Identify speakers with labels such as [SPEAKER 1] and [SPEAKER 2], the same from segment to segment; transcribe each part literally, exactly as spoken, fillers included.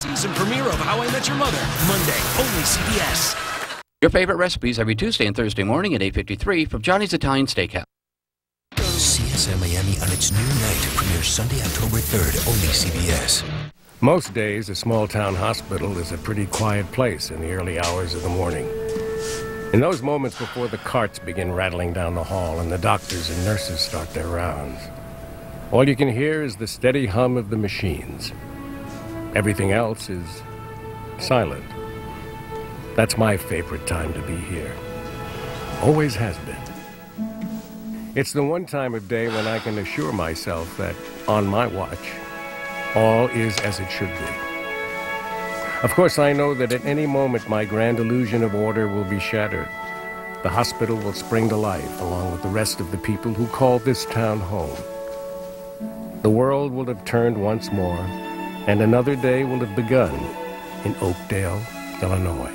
[SPEAKER 1] Season premiere of How I Met Your Mother, Monday, only C B S.
[SPEAKER 2] Your favorite recipes every Tuesday and Thursday morning at eight fifty-three from Johnny's Italian Steakhouse.
[SPEAKER 3] C S M Miami on its new night premieres Sunday, October third, only C B S.
[SPEAKER 4] Most days, a small-town hospital is a pretty quiet place in the early hours of the morning. In those moments before the carts begin rattling down the hall and the doctors and nurses start their rounds, all you can hear is the steady hum of the machines. Everything else is silent. That's my favorite time to be here. Always has been. It's the one time of day when I can assure myself that, on my watch, all is as it should be. Of course, I know that at any moment my grand illusion of order will be shattered. The hospital will spring to life along with the rest of the people who call this town home. The world will have turned once more, and another day will have begun in Oakdale, Illinois.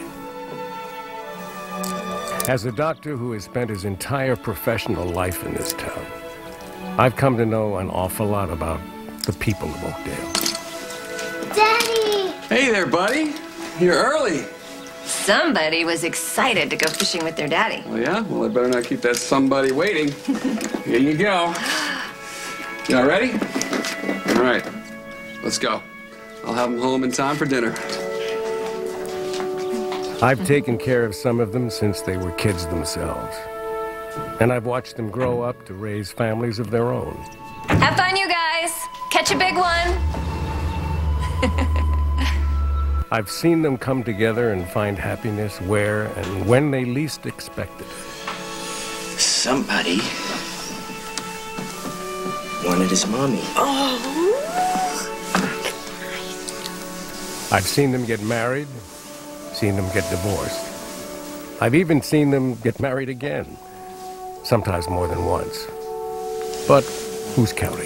[SPEAKER 4] As a doctor who has spent his entire professional life in this town, I've come to know an awful lot about the people of Oakdale.
[SPEAKER 5] Daddy!
[SPEAKER 6] Hey there, buddy. You're early.
[SPEAKER 5] Somebody was excited to go fishing with their daddy.
[SPEAKER 6] Oh, yeah? Well, I better not keep that somebody waiting. Here you go. You all ready? All right. Let's go. I'll have them home in time for dinner.
[SPEAKER 4] I've taken care of some of them since they were kids themselves. And I've watched them grow up to raise families of their own.
[SPEAKER 5] Have fun, you guys. Catch a big one.
[SPEAKER 4] I've seen them come together and find happiness where and when they least expected it.
[SPEAKER 3] Somebody wanted his mommy.
[SPEAKER 5] Oh.
[SPEAKER 4] I've seen them get married, seen them get divorced. I've even seen them get married again, sometimes more than once. But who's counting?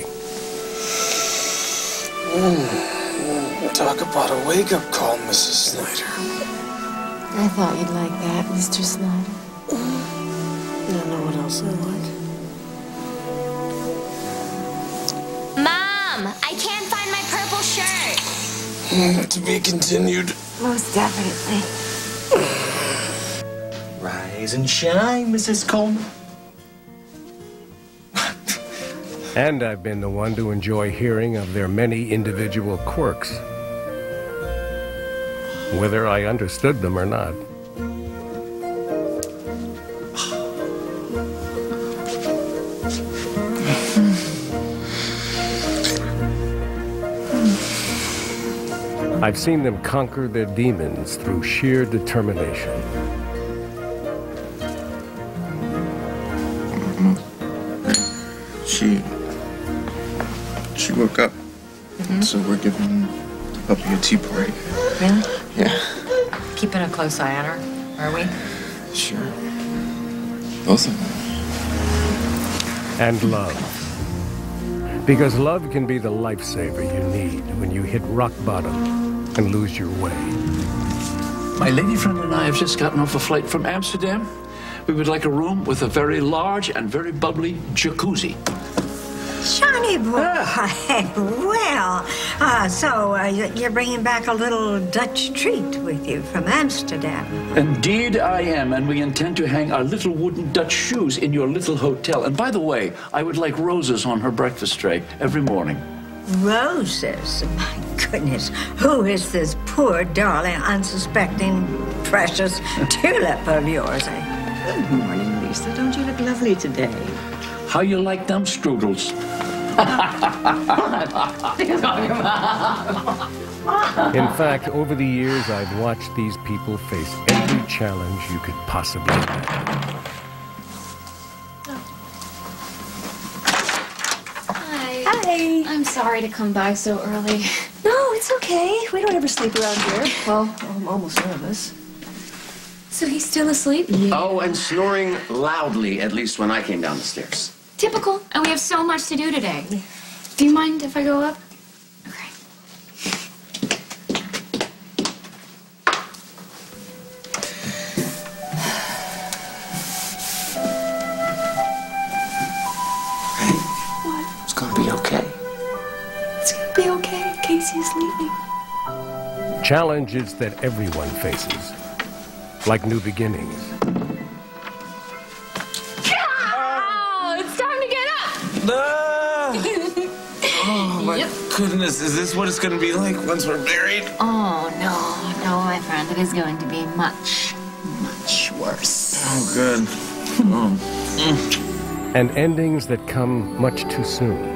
[SPEAKER 7] Mm. Talk about a wake-up call, Missus Snyder.
[SPEAKER 8] I thought you'd like that, Mister Snyder.
[SPEAKER 7] You don't know what else I like.
[SPEAKER 9] Mom, I can't find my purple shirt.
[SPEAKER 7] Mm, to be continued.
[SPEAKER 8] Most definitely.
[SPEAKER 3] Rise and shine, Missus Coleman.
[SPEAKER 4] And I've been the one to enjoy hearing of their many individual quirks, whether I understood them or not. I've seen them conquer their demons through sheer determination.
[SPEAKER 7] She... She woke up. Mm-hmm. So we're giving the puppy a tea party.
[SPEAKER 8] Really?
[SPEAKER 7] Yeah.
[SPEAKER 8] Keeping a close eye on her, are we?
[SPEAKER 7] Sure. Both of them.
[SPEAKER 4] And love. Because love can be the lifesaver you need when you hit rock bottom and lose your way.
[SPEAKER 10] My lady friend and I have just gotten off a flight from Amsterdam. We would like a room with a very large and very bubbly jacuzzi.
[SPEAKER 11] Johnny boy, well, uh, so uh, you're bringing back a little Dutch treat with you from Amsterdam.
[SPEAKER 10] Indeed I am, and we intend to hang our little wooden Dutch shoes in your little hotel. And by the way, I would like roses on her breakfast tray every morning.
[SPEAKER 11] Roses? My goodness, who is this poor, darling, unsuspecting, precious tulip of yours?
[SPEAKER 8] Good morning, Lisa. Don't you look lovely today?
[SPEAKER 10] How you like them strudels?
[SPEAKER 4] In fact, over the years, I've watched these people face every challenge you could possibly imagine.
[SPEAKER 9] Hi.
[SPEAKER 8] Hi.
[SPEAKER 9] I'm sorry to come by so early.
[SPEAKER 8] No, it's okay. We don't ever sleep around here. Well, um, almost none of us.
[SPEAKER 9] So he's still asleep?
[SPEAKER 8] Yeah.
[SPEAKER 12] Oh, and snoring loudly, at least when I came down the stairs.
[SPEAKER 9] Typical. And we have so much to do today. Do you mind if I go up? Okay.
[SPEAKER 12] Hey. What? It's gonna be okay.
[SPEAKER 9] It's gonna be okay. Casey is leaving.
[SPEAKER 4] Challenges that everyone faces, like new beginnings.
[SPEAKER 9] Oh, it's time to get up!
[SPEAKER 13] Ah! Oh, my
[SPEAKER 9] Yep.
[SPEAKER 13] goodness. Is this what it's going to be like once we're married?
[SPEAKER 9] Oh, no, no, my friend. It is going to be much, much worse.
[SPEAKER 13] Oh, good. Oh. Mm.
[SPEAKER 4] And endings that come much too soon.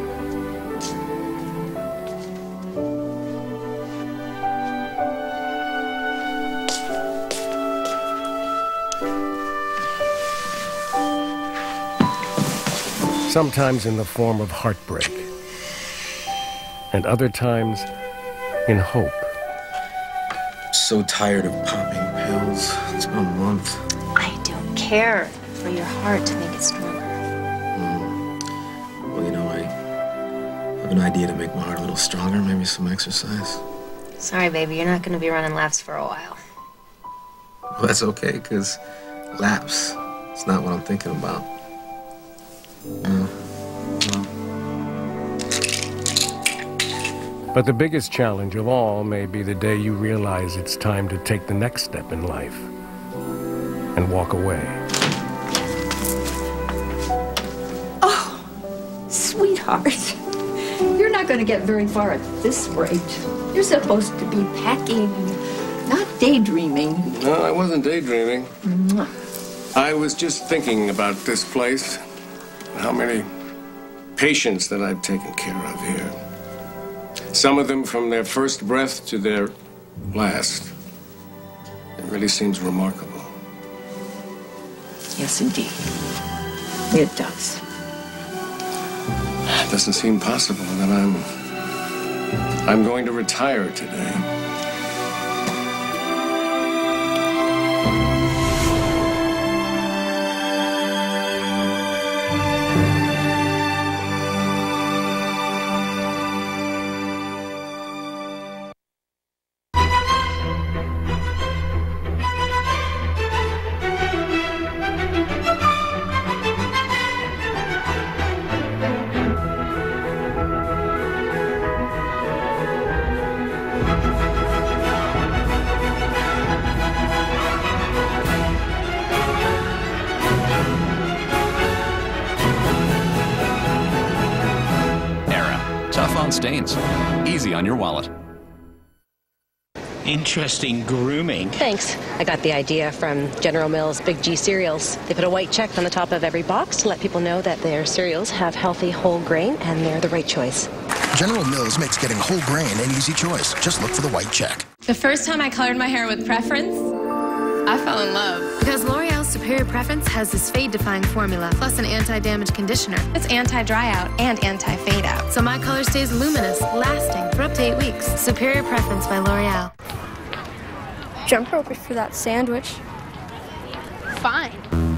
[SPEAKER 4] Sometimes in the form of heartbreak, and other times in hope.
[SPEAKER 13] So tired of popping pills. It's been a month.
[SPEAKER 14] I don't care for your heart to make it stronger.
[SPEAKER 13] Mm. Well, you know, I have an idea to make my heart a little stronger. Maybe some exercise.
[SPEAKER 14] Sorry, baby, you're not going to be running laps for a while.
[SPEAKER 13] Well, that's okay, because laps, it's not what I'm thinking about. Uh, well.
[SPEAKER 4] But the biggest challenge of all may be the day you realize it's time to take the next step in life and walk away.
[SPEAKER 8] Oh, sweetheart. You're not going to get very far at this rate. You're supposed to be packing, not daydreaming.
[SPEAKER 4] No, I wasn't daydreaming.
[SPEAKER 8] Mwah.
[SPEAKER 4] I was just thinking about this place. How many patients that I've taken care of here. Some of them from their first breath to their last. It really seems remarkable.
[SPEAKER 8] Yes, indeed. It does.
[SPEAKER 4] It doesn't seem possible that I'm... I'm going to retire today.
[SPEAKER 15] Stains. Easy on your wallet.
[SPEAKER 16] Interesting grooming.
[SPEAKER 17] Thanks. I got the idea from General Mills Big G cereals. They put a white check on the top of every box to let people know that their cereals have healthy whole grain and they're the right choice.
[SPEAKER 3] General Mills makes getting whole grain an easy choice. Just look for the white check.
[SPEAKER 18] The first time I colored my hair with Preference, I fell in love. Because L'Oreal's Superior Preference has this fade-defying formula, plus an anti-damage conditioner. It's anti-dry out and anti-fade out. So my color stays luminous, lasting for up to eight weeks. Superior Preference by L'Oreal.
[SPEAKER 19] Jump rope for that sandwich.
[SPEAKER 18] Fine.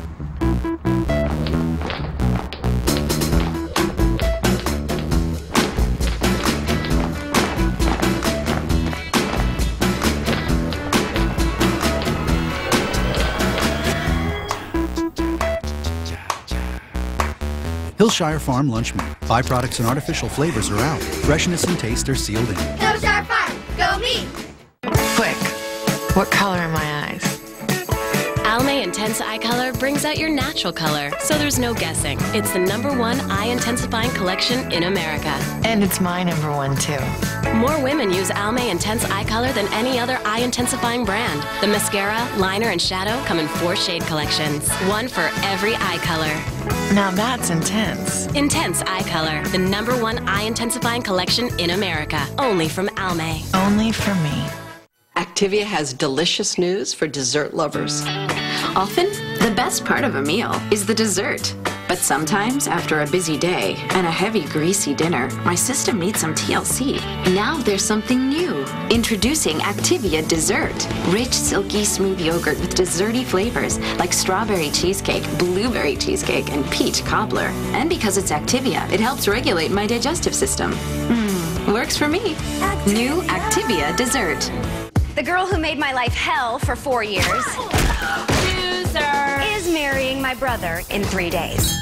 [SPEAKER 20] Hillshire Farm Lunch Meat. Byproducts and artificial flavors are out. Freshness and taste are sealed in.
[SPEAKER 9] Hillshire Farm, go me!
[SPEAKER 21] Quick, what color are my eyes?
[SPEAKER 22] Almay Intense Eye Color brings out your natural color, so there's no guessing. It's the number one eye-intensifying collection in America.
[SPEAKER 21] And it's my number one, too.
[SPEAKER 22] More women use Almay Intense Eye Color than any other eye-intensifying brand. The mascara, liner, and shadow come in four shade collections. One for every eye color.
[SPEAKER 21] Now that's intense.
[SPEAKER 22] Intense Eye Color, the number one eye-intensifying collection in America. Only from Almay.
[SPEAKER 21] Only for me.
[SPEAKER 23] Activia has delicious news for dessert lovers.
[SPEAKER 5] Often, the best part of a meal is the dessert. But sometimes, after a busy day and a heavy, greasy dinner, my system needs some T L C. Now there's something new. Introducing Activia Dessert. Rich, silky, smooth yogurt with desserty flavors like strawberry cheesecake, blueberry cheesecake, and peach cobbler. And because it's Activia, it helps regulate my digestive system. Mmm, works for me. Activia. New Activia Dessert.
[SPEAKER 24] The girl who made my life hell for four years
[SPEAKER 9] Loser.
[SPEAKER 24] is marrying my brother in three days.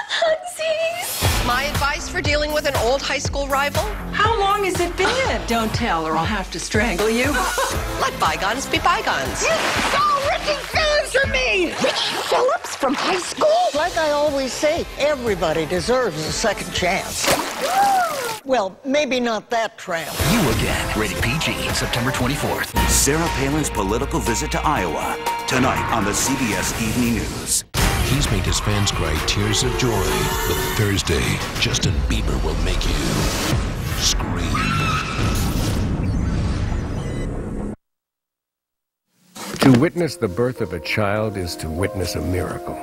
[SPEAKER 25] My advice for dealing with an old high school rival?
[SPEAKER 11] How long has it been? Don't tell or I'll have to strangle you.
[SPEAKER 1] bygones be bygones.
[SPEAKER 2] So Ricky Phillips for me! Ricky Phillips from high school?
[SPEAKER 6] Like I always say, everybody deserves a second chance. Well, maybe not that tramp.
[SPEAKER 3] You Again, rated P G, September twenty-fourth.
[SPEAKER 7] Sarah Palin's political visit to Iowa, tonight on the C B S Evening News.
[SPEAKER 3] He's made his fans cry tears of joy, but Thursday, Justin Bieber will make you scream.
[SPEAKER 4] To witness the birth of a child is to witness a miracle.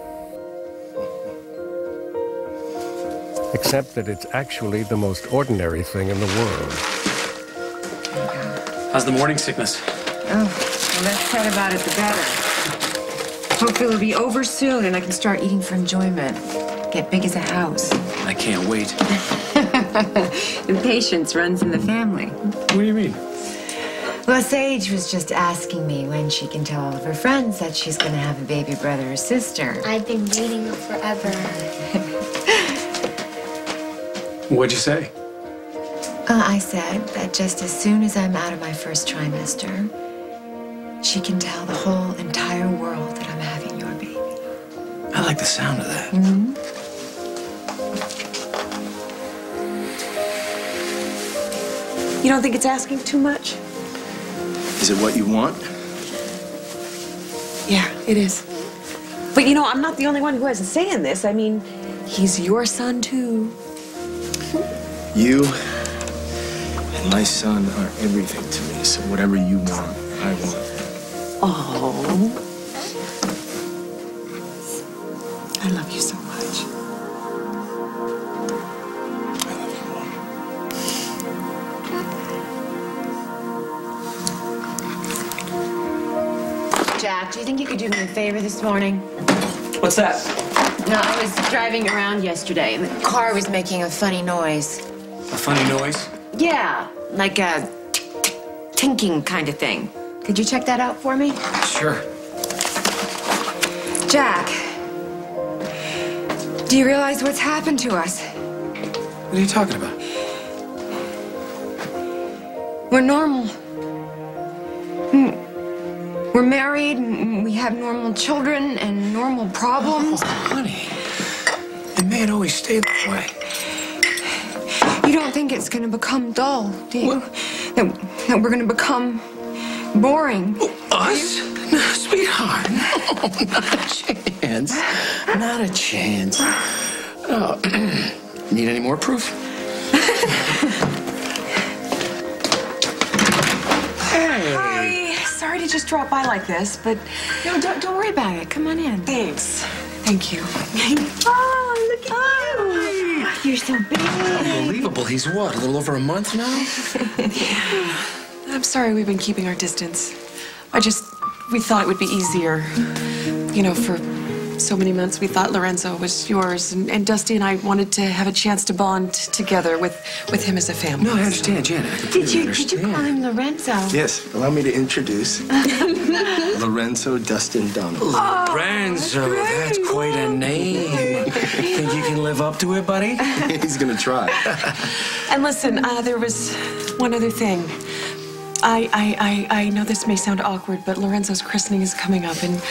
[SPEAKER 4] Except that it's actually the most ordinary thing in the world.
[SPEAKER 25] How's the morning sickness?
[SPEAKER 26] Oh, the less said about it, the better. Hopefully it'll be over soon and I can start eating for enjoyment. Get big as a house.
[SPEAKER 25] I can't wait.
[SPEAKER 26] Impatience runs in the family.
[SPEAKER 25] What do you mean?
[SPEAKER 26] Well, Sage was just asking me when she can tell all of her friends that she's going to have a baby brother or sister.
[SPEAKER 19] I've been waiting forever.
[SPEAKER 25] What'd you say?
[SPEAKER 26] Uh, I said that just as soon as I'm out of my first trimester, she can tell the whole entire world that I'm having your baby.
[SPEAKER 25] I like the sound of that.
[SPEAKER 26] Mm-hmm.
[SPEAKER 27] You don't think it's asking too much?
[SPEAKER 28] Is it what you want?
[SPEAKER 27] Yeah, it is. But you know, I'm not the only one who has a say in this. I mean, he's your son, too.
[SPEAKER 28] You and my son are everything to me, so whatever you want, I want.
[SPEAKER 27] Oh. I love you so much.
[SPEAKER 26] Jack, do you think you could do me a favor this morning?
[SPEAKER 25] What's that?
[SPEAKER 26] No, I was driving around yesterday and the car was making a funny noise.
[SPEAKER 25] A funny noise?
[SPEAKER 26] Yeah, like a tinking kind of thing. Could you check that out for me?
[SPEAKER 25] Sure.
[SPEAKER 26] Jack, do you realize what's happened to us?
[SPEAKER 25] What are you talking about?
[SPEAKER 26] We're normal. Hmm. We're married, and we have normal children and normal problems.
[SPEAKER 25] Oh, honey, it may always stay that way.
[SPEAKER 26] You don't think it's going to become dull, do you? That, that we're going to become boring?
[SPEAKER 25] Us? No, sweetheart, no, not a chance. Not a chance. Oh, need any more proof?
[SPEAKER 27] Hey. Hi. Sorry to just drop by like this, but
[SPEAKER 26] no, don't don't worry about it. Come on in.
[SPEAKER 27] Thanks. Thank you.
[SPEAKER 26] Oh, look at you. Oh, you're so big.
[SPEAKER 25] Unbelievable. He's what, a little over a month now?
[SPEAKER 27] Yeah. I'm sorry we've been keeping our distance. I just, we thought it would be easier. You know, for so many months we thought Lorenzo was yours, and, and Dusty and I wanted to have a chance to bond together with, with him as a family.
[SPEAKER 25] No, I understand, Janet. I
[SPEAKER 26] Did you,
[SPEAKER 25] understand.
[SPEAKER 26] did you call him Lorenzo?
[SPEAKER 28] Yes, allow me to introduce Lorenzo Dustin Donald.
[SPEAKER 26] Oh,
[SPEAKER 25] Lorenzo, that's, that's quite a name. Think you can live up to it, buddy?
[SPEAKER 28] He's gonna try.
[SPEAKER 27] And listen, uh, there was one other thing. I, I, I, I know this may sound awkward, but Lorenzo's christening is coming up, and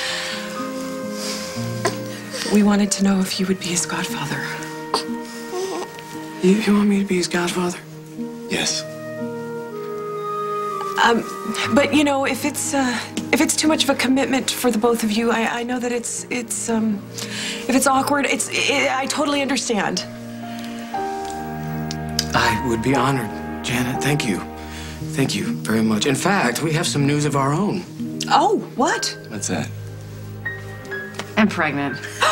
[SPEAKER 27] we wanted to know if you would be his godfather.
[SPEAKER 25] You, you want me to be his godfather?
[SPEAKER 28] Yes.
[SPEAKER 27] Um, but you know, if it's uh, if it's too much of a commitment for the both of you, I, I know that it's it's um, if it's awkward, it's it, I totally understand.
[SPEAKER 25] I would be honored, Janet. Thank you. Thank you very much. In fact, we have some news of our own.
[SPEAKER 27] Oh, what?
[SPEAKER 28] What's that?
[SPEAKER 26] I'm pregnant.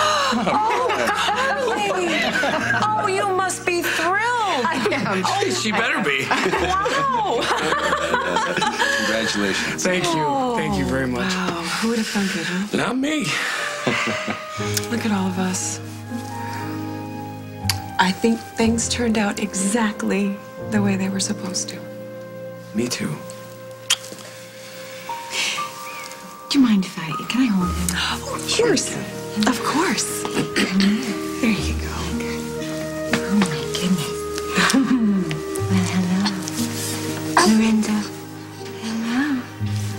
[SPEAKER 27] Oh, Carly! Oh, you must be thrilled.
[SPEAKER 26] I am.
[SPEAKER 25] Oh, she better be.
[SPEAKER 27] Wow!
[SPEAKER 28] Congratulations.
[SPEAKER 25] Thank you.
[SPEAKER 27] Oh,
[SPEAKER 25] Thank you very much.
[SPEAKER 27] Wow, who would have thunk it, huh?
[SPEAKER 25] Not me.
[SPEAKER 27] Look at all of us. I think things turned out exactly the way they were supposed to.
[SPEAKER 25] Me too.
[SPEAKER 26] Do you mind if I, can I hold him?
[SPEAKER 27] Oh, of course. Of course. There you go.
[SPEAKER 26] Oh, my goodness. Well, hello. Lorenzo. Hello.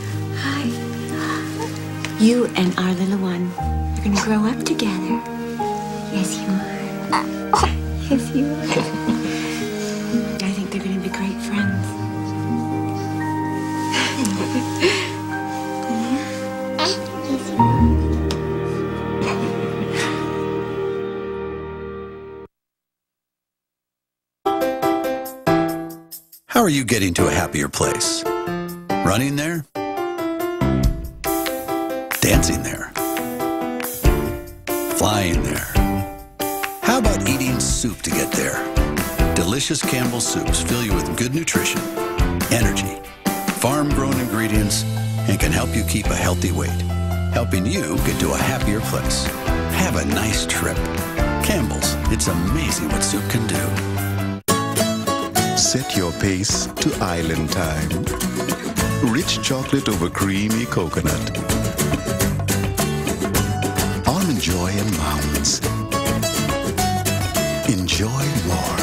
[SPEAKER 1] You and our little one are gonna grow up together. Yes, you are. Yes, you are. I think they're gonna be great friends.
[SPEAKER 20] How are you getting to a happier place? Running there? Dancing there? Flying there? How about eating soup to get there? Delicious Campbell soups fill you with good nutrition, energy, farm-grown ingredients, and can help you keep a healthy weight, helping you get to a happier place. Have a nice trip. Campbell's, it's amazing what soup can do.
[SPEAKER 8] Set your pace to island time. Rich chocolate over creamy coconut. Almond Joy and Mounds. Enjoy more.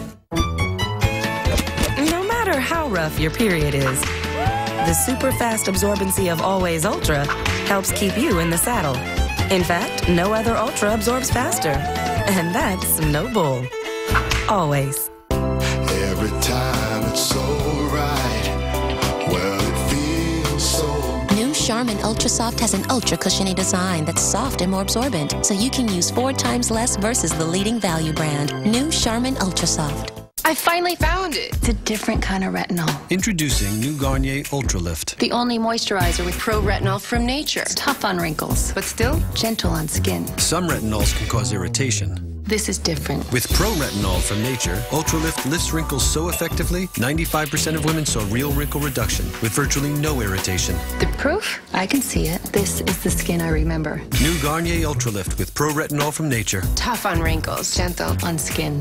[SPEAKER 10] No matter how rough your period is, the super fast absorbency of Always Ultra helps keep you in the saddle. In fact, no other Ultra absorbs faster. And that's no bull. Always.
[SPEAKER 12] Every time it's so right, well, it feels so.
[SPEAKER 13] New Charmin Ultra Soft has an ultra cushiony design that's soft and more absorbent, so you can use four times less versus the leading value brand. New Charmin Ultra Soft.
[SPEAKER 24] I finally found it. It's a different kind of retinol.
[SPEAKER 14] Introducing new Garnier Ultra Lift.
[SPEAKER 24] The only moisturizer with pro-retinol from nature. It's tough on wrinkles, but still gentle on skin.
[SPEAKER 14] Some retinols can cause irritation.
[SPEAKER 24] This is different.
[SPEAKER 14] With pro-retinol from nature, Ultra Lift lifts wrinkles so effectively, ninety-five percent of women saw real wrinkle reduction with virtually no irritation.
[SPEAKER 24] The proof? I can see it. This is the skin I remember.
[SPEAKER 14] New Garnier Ultra Lift with pro-retinol from nature.
[SPEAKER 24] Tough on wrinkles, gentle on skin.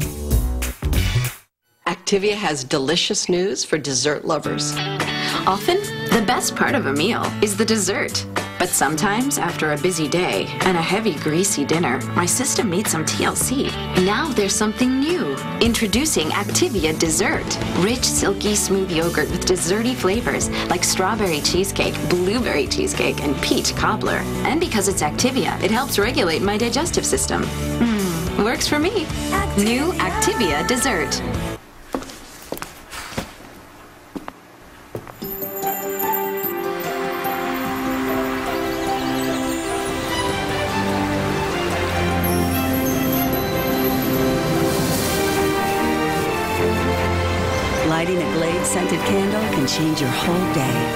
[SPEAKER 23] Activia has delicious news for dessert lovers.
[SPEAKER 5] Often, the best part of a meal is the dessert. But sometimes, after a busy day and a heavy, greasy dinner, my system needs some T L C. Now there's something new. Introducing Activia Dessert. Rich, silky, smooth yogurt with desserty flavors like strawberry cheesecake, blueberry cheesecake, and peach cobbler. And because it's Activia, it helps regulate my digestive system. Mm, works for me. Activia. New Activia Dessert.
[SPEAKER 15] Lighting a Glade scented candle can change your whole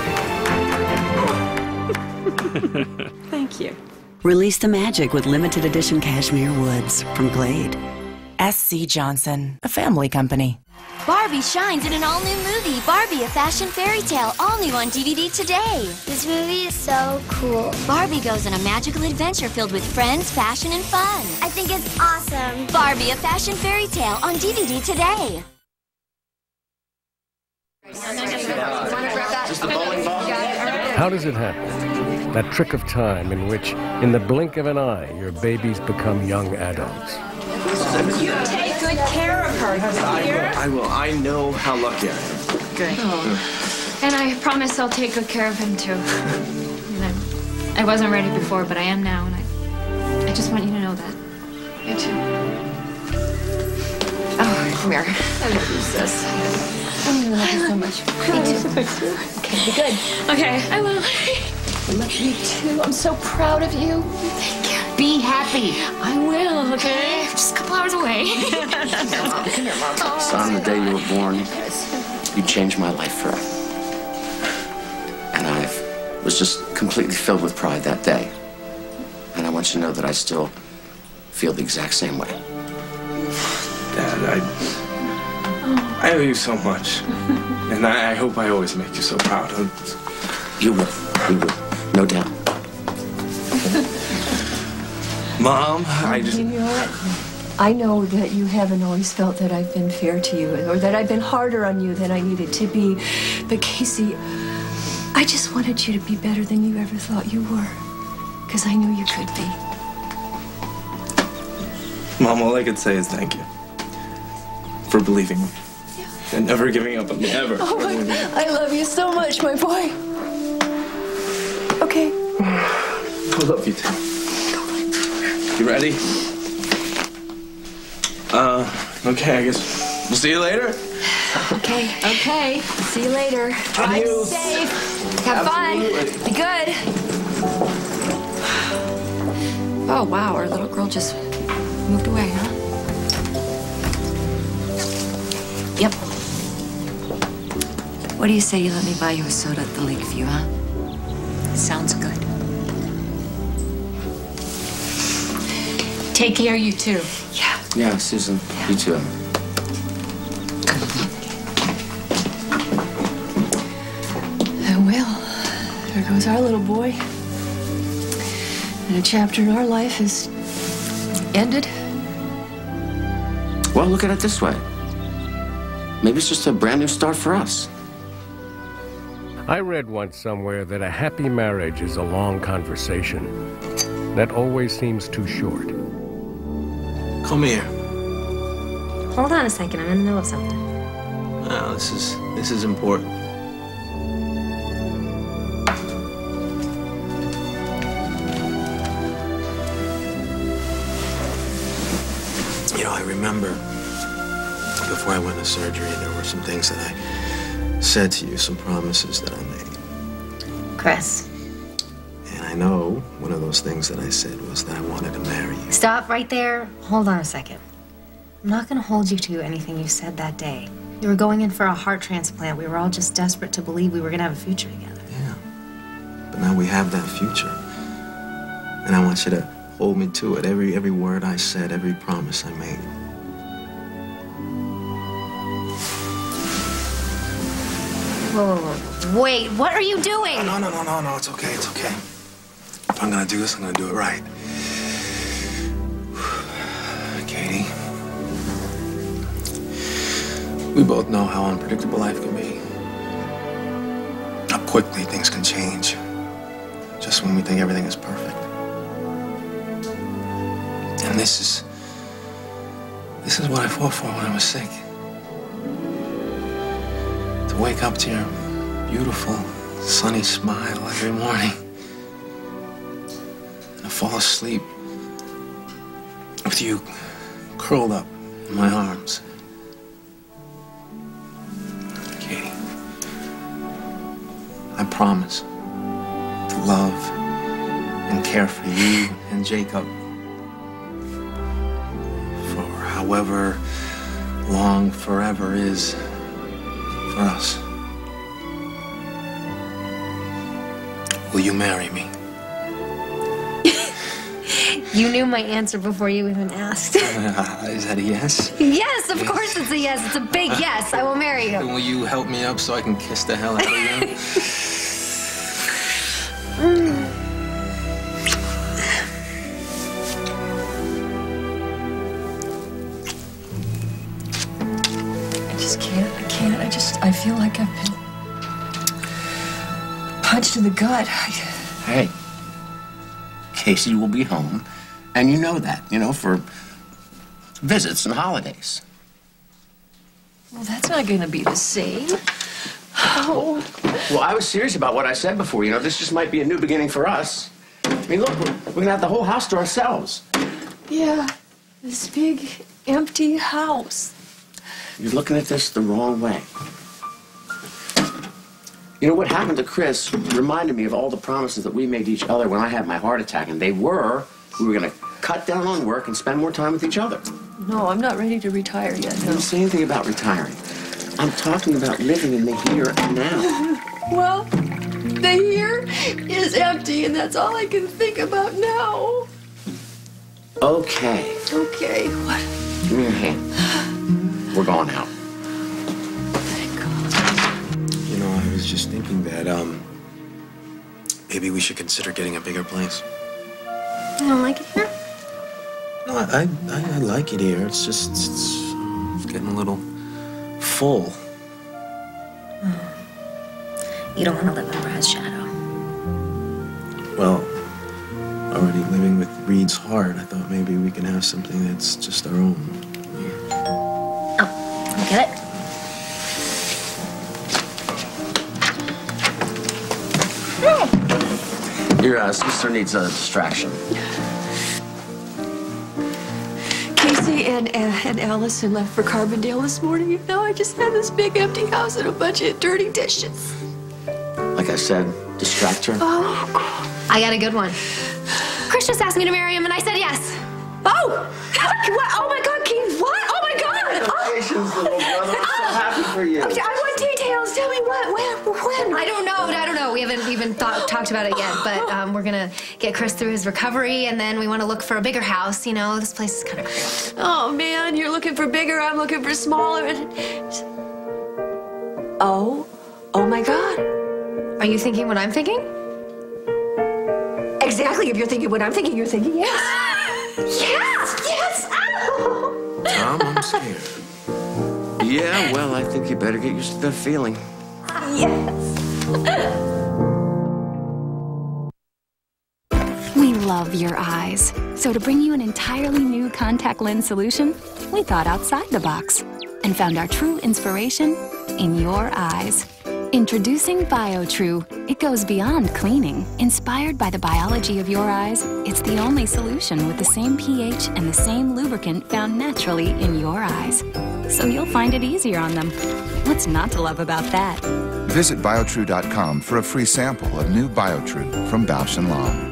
[SPEAKER 15] day.
[SPEAKER 16] Thank you.
[SPEAKER 15] Release the magic with limited edition cashmere woods from Glade.
[SPEAKER 29] S C Johnson, a family company.
[SPEAKER 30] Barbie shines in an all-new movie, Barbie, a fashion fairy tale, all new on D V D today.
[SPEAKER 31] This movie is so cool.
[SPEAKER 30] Barbie goes on a magical adventure filled with friends, fashion, and fun.
[SPEAKER 31] I think it's awesome.
[SPEAKER 30] Barbie, a fashion fairy tale on D V D today.
[SPEAKER 4] How does it happen? That trick of time in which, in the blink of an eye, your babies become young adults.
[SPEAKER 32] You take good care of her, dear.
[SPEAKER 28] I will. I know how lucky I am.
[SPEAKER 32] Good.
[SPEAKER 18] Oh. And I promise I'll take good care of him, too. And I, I wasn't ready before, but I am now, and I, I just want you to know that. You too.
[SPEAKER 32] Oh, come here. I love you, sis. I love you so much. Me too. Okay, be good.
[SPEAKER 18] Okay, I will.
[SPEAKER 32] I love you too. I'm so proud of you.
[SPEAKER 18] Thank you.
[SPEAKER 32] Be happy.
[SPEAKER 18] I will, okay? Just a couple hours away.
[SPEAKER 32] Come here, Mom.
[SPEAKER 25] So on the day you were born, you changed my life forever. And I was just completely filled with pride that day. And I want you to know that I still feel the exact same way.
[SPEAKER 28] Dad, I... I owe you so much. And I, I hope I always make you so proud.
[SPEAKER 25] You will. You will. No doubt.
[SPEAKER 28] Mom, I just...
[SPEAKER 32] You know what? I know that you haven't always felt that I've been fair to you or that I've been harder on you than I needed to be. But Casey, I just wanted you to be better than you ever thought you were. Because I knew you could be.
[SPEAKER 28] Mom, all I could say is thank you. For believing me. And never giving up on me, ever.
[SPEAKER 32] Oh, I, I love you so much, my boy. Okay.
[SPEAKER 28] I love you too. You ready? Uh, okay, I guess we'll see you later.
[SPEAKER 32] Okay, okay. See you later. Drive
[SPEAKER 28] Adios.
[SPEAKER 32] safe. Have
[SPEAKER 28] Absolutely.
[SPEAKER 32] fun. Be good. Oh, wow. Our little girl just moved away, huh? Yep. What do you say you let me buy you a soda at the Lakeview, huh? Sounds good. Take care, you too. Yeah.
[SPEAKER 25] Yeah, Susan. Yeah. You too.
[SPEAKER 32] Oh, well, there goes our little boy. And a chapter in our life is ended.
[SPEAKER 25] Well, look at it this way. Maybe it's just a brand new start for us.
[SPEAKER 4] I read once somewhere that a happy marriage is a long conversation that always seems too short.
[SPEAKER 28] Come here.
[SPEAKER 2] Hold on a second. I'm in the middle of something.
[SPEAKER 28] Wow, this is this is important. You know, I remember before I went to surgery, there were some things that I said to you, some promises that I made.
[SPEAKER 2] Chris.
[SPEAKER 28] And I know one of those things that I said was that I wanted to marry you.
[SPEAKER 2] Stop right there. Hold on a second. I'm not going to hold you to anything you said that day. You were going in for a heart transplant. We were all just desperate to believe we were going to have a future together.
[SPEAKER 28] Yeah. But now we have that future. And I want you to hold me to it. Every, every word I said, every promise I made.
[SPEAKER 2] Whoa, whoa, whoa. Wait, what are you doing?
[SPEAKER 28] No, no, no, no, no. It's okay. It's okay. If I'm going to do this, I'm going to do it right. Katie. We both know how unpredictable life can be. How quickly things can change. Just when we think everything is perfect. And this is... This is what I fought for when I was sick. To wake up to your beautiful, sunny smile every morning. And to fall asleep with you curled up in my arms. Katie, I promise to love and care for you and Jacob for however long forever is for us. Will you marry me?
[SPEAKER 2] You knew my answer before you even asked.
[SPEAKER 28] Uh, is that a yes?
[SPEAKER 2] Yes, of course it's a yes. It's a big yes. I will marry you.
[SPEAKER 28] Then will you help me up so I can kiss the hell out of you?
[SPEAKER 32] I just can't. I can't. I just, I feel like I've been punched in the gut. I...
[SPEAKER 25] Hey, Casey will be home, and you know that, you know, for visits and holidays.
[SPEAKER 32] Well, that's not going to be the same. Oh.
[SPEAKER 25] Well, I was serious about what I said before. You know, this just might be a new beginning for us. I mean, look, we're, we're gonna have the whole house to ourselves.
[SPEAKER 32] Yeah, this big, empty house.
[SPEAKER 25] You're looking at this the wrong way. You know, what happened to Chris reminded me of all the promises that we made to each other when I had my heart attack, and they were, we were gonna cut down on work and spend more time with each other.
[SPEAKER 32] No, I'm not ready to retire yet.
[SPEAKER 25] I
[SPEAKER 32] No.
[SPEAKER 25] didn't say anything about retiring. I'm talking about living in the here and now.
[SPEAKER 32] Well, the here is empty, and that's all I can think about now.
[SPEAKER 25] Okay.
[SPEAKER 32] Okay, what?
[SPEAKER 25] Give me your hand. We're going out.
[SPEAKER 28] You know, I was just thinking that, um, maybe we should consider getting a bigger place.
[SPEAKER 2] You don't like it here?
[SPEAKER 28] No, I, I, I like it here. It's just, it's, it's getting a little full.
[SPEAKER 2] You don't want to live in Brad's shadow.
[SPEAKER 28] Well, already living with Reed's heart, I thought maybe we can have something that's just our own.
[SPEAKER 2] Oh, you get it?
[SPEAKER 25] Your uh, sister needs a distraction.
[SPEAKER 32] Casey and, and, and Allison left for Carbondale this morning. You know, I just had this big empty house and a bunch of dirty dishes.
[SPEAKER 25] Like I said, distract her.
[SPEAKER 32] Oh, God.
[SPEAKER 18] I got a good one. Chris just asked me to marry him, and I said yes.
[SPEAKER 32] Oh! What? Oh, my God, Keith, what? Oh, my God!
[SPEAKER 25] Congratulations, little brother. I'm so happy for you.
[SPEAKER 32] Okay, I want details. Tell me what, when, when?
[SPEAKER 18] I don't know. I don't know. We haven't even thought, talked about it yet, but um, we're going to get Chris through his recovery, and then we want to look for a bigger house. You know, this place is kind of cramped.
[SPEAKER 32] Oh, man, you're looking for bigger, I'm looking for smaller. Oh, oh, my God.
[SPEAKER 18] Are you thinking what I'm thinking?
[SPEAKER 32] Exactly. If you're thinking what I'm thinking, you're thinking yes. Yes, yes. Oh.
[SPEAKER 25] Tom, I'm scared. Yeah, well, I think you better get used to that feeling.
[SPEAKER 32] Yes.
[SPEAKER 3] We love your eyes. So to bring you an entirely new contact lens solution, we thought outside the box and found our true inspiration in your eyes. Introducing BioTrue. It goes beyond cleaning. Inspired by the biology of your eyes, it's the only solution with the same pH and the same lubricant found naturally in your eyes. So you'll find it easier on them. What's not to love about that?
[SPEAKER 6] Visit biotrue dot com for a free sample of new BioTrue from Bausch and Lomb.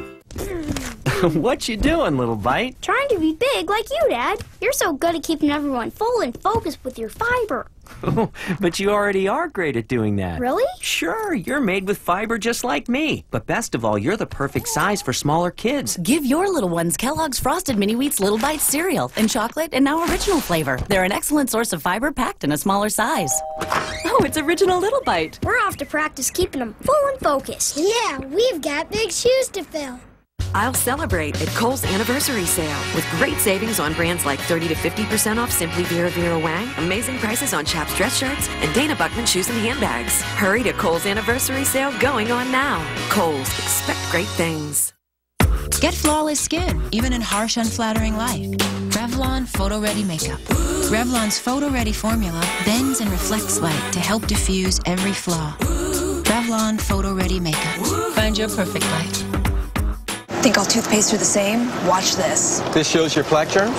[SPEAKER 7] What you doing, little bite?
[SPEAKER 31] Trying to be big like you, Dad. You're so good at keeping everyone full and focused with your fiber.
[SPEAKER 7] But you already are great at doing that.
[SPEAKER 31] Really?
[SPEAKER 7] Sure, you're made with fiber just like me. But best of all, you're the perfect size for smaller kids.
[SPEAKER 9] Give your little ones Kellogg's Frosted Mini Wheats Little Bites cereal in chocolate and now original flavor. They're an excellent source of fiber packed in a smaller size.
[SPEAKER 31] Oh, it's original Little Bite. We're off to practice keeping them full and focused. Yeah, we've got big shoes to fill.
[SPEAKER 11] I'll celebrate at Kohl's anniversary sale with great savings on brands like thirty to fifty percent off Simply Vera Vera Wang, amazing prices on Chaps dress shirts, and Dana Buckman shoes and handbags. Hurry to Kohl's anniversary sale going on now. Kohl's, expect great things.
[SPEAKER 16] Get flawless skin, even in harsh, unflattering life. Revlon Photo Ready Makeup. Revlon's Photo Ready formula bends and reflects light to help diffuse every flaw. Revlon Photo Ready Makeup. Find your perfect light.
[SPEAKER 17] Think all toothpaste are the same? Watch this.
[SPEAKER 19] This shows your plaque germs?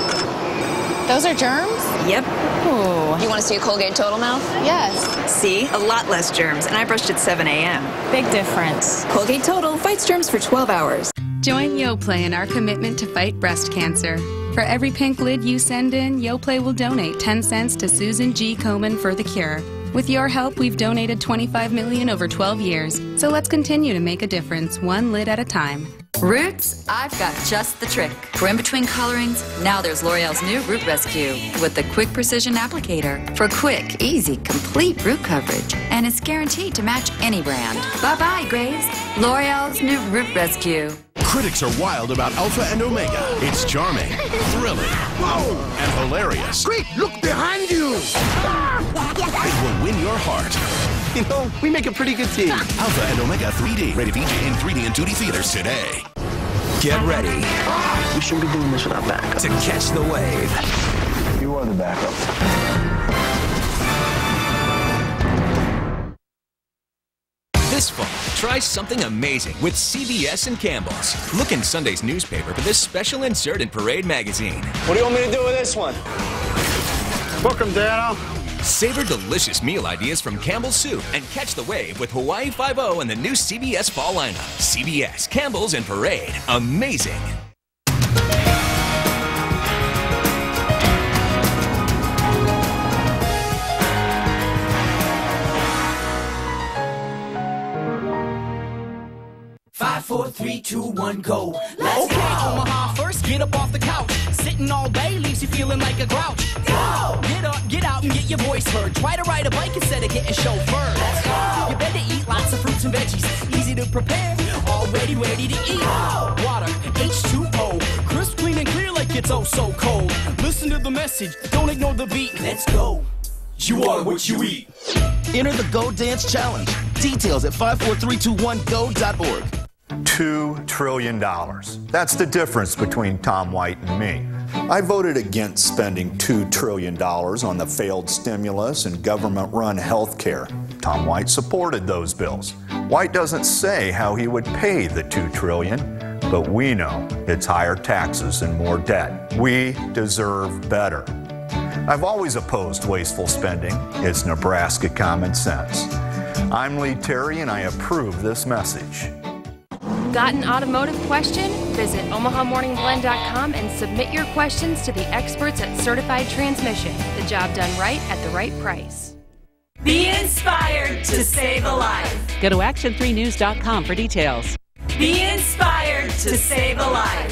[SPEAKER 17] Those are germs? Yep. Ooh. You want to see a Colgate Total Mouth? Yes. See? A lot less germs, and I brushed at seven A M Big difference. Colgate Total fights germs for twelve hours.
[SPEAKER 21] Join Yoplait in our commitment to fight breast cancer. For every pink lid you send in, Yoplait will donate ten cents to Susan G. Komen for the cure. With your help, we've donated twenty-five million dollars over twelve years. So let's continue to make a difference, one lid at a time.
[SPEAKER 22] Roots, I've got just the trick. For in-between colorings, now there's L'Oreal's new Root Rescue with the quick precision applicator for quick, easy, complete root coverage. And it's guaranteed to match any brand. Bye-bye, Graves. L'Oreal's new Root Rescue.
[SPEAKER 26] Critics are wild about Alpha and Omega. It's charming, thrilling, and hilarious.
[SPEAKER 27] Quick, look behind you!
[SPEAKER 26] It will win your heart.
[SPEAKER 19] You know, we make a pretty good team.
[SPEAKER 26] Alpha and Omega three D. Rated V G in three D and two D theaters today.
[SPEAKER 19] Get ready.
[SPEAKER 28] We shouldn't be doing this without backup.
[SPEAKER 19] To catch the wave.
[SPEAKER 28] You are the backup.
[SPEAKER 33] This fall, try something amazing with C V S and Campbell's. Look in Sunday's newspaper for this special insert in Parade magazine.
[SPEAKER 19] What do you want me to do with this one? Book 'em, Dano.
[SPEAKER 33] Savor delicious meal ideas from Campbell's Soup and catch the wave with Hawaii Five-O and the new C B S fall lineup. C B S, Campbell's, and Parade. Amazing.
[SPEAKER 34] Five, four, three, two, one, go. Let's okay, go. Omaha first, get up off the couch. Sitting all day leaves you feeling like a grouch. Go! Get up, get out, and get your voice heard. Try to ride a bike instead of getting chauffeured. Let's go! You better eat lots of fruits and veggies. Easy to prepare, already ready to eat. Go! Water, H two O, crisp, clean, and clear like it's oh so cold. Listen to the message, don't ignore the beat. Let's go! You are what you eat.
[SPEAKER 27] Enter the Go Dance Challenge. Details at five four three two one go dot org.
[SPEAKER 35] Two trillion dollars. That's the difference between Tom White and me. I voted against spending two trillion dollars on the failed stimulus and government-run health care. Tom White supported those bills. White doesn't say how he would pay the two trillion dollars, but we know it's higher taxes and more debt. We deserve better. I've always opposed wasteful spending. It's Nebraska common sense. I'm Lee Terry, and I approve this message.
[SPEAKER 1] Got an automotive question? Visit Omaha Morning Blend dot com and submit your questions to the experts at Certified Transmission. The job done right at the right price.
[SPEAKER 2] Be inspired to save a life.
[SPEAKER 4] Go to action three news dot com for details.
[SPEAKER 2] Be inspired to save a life.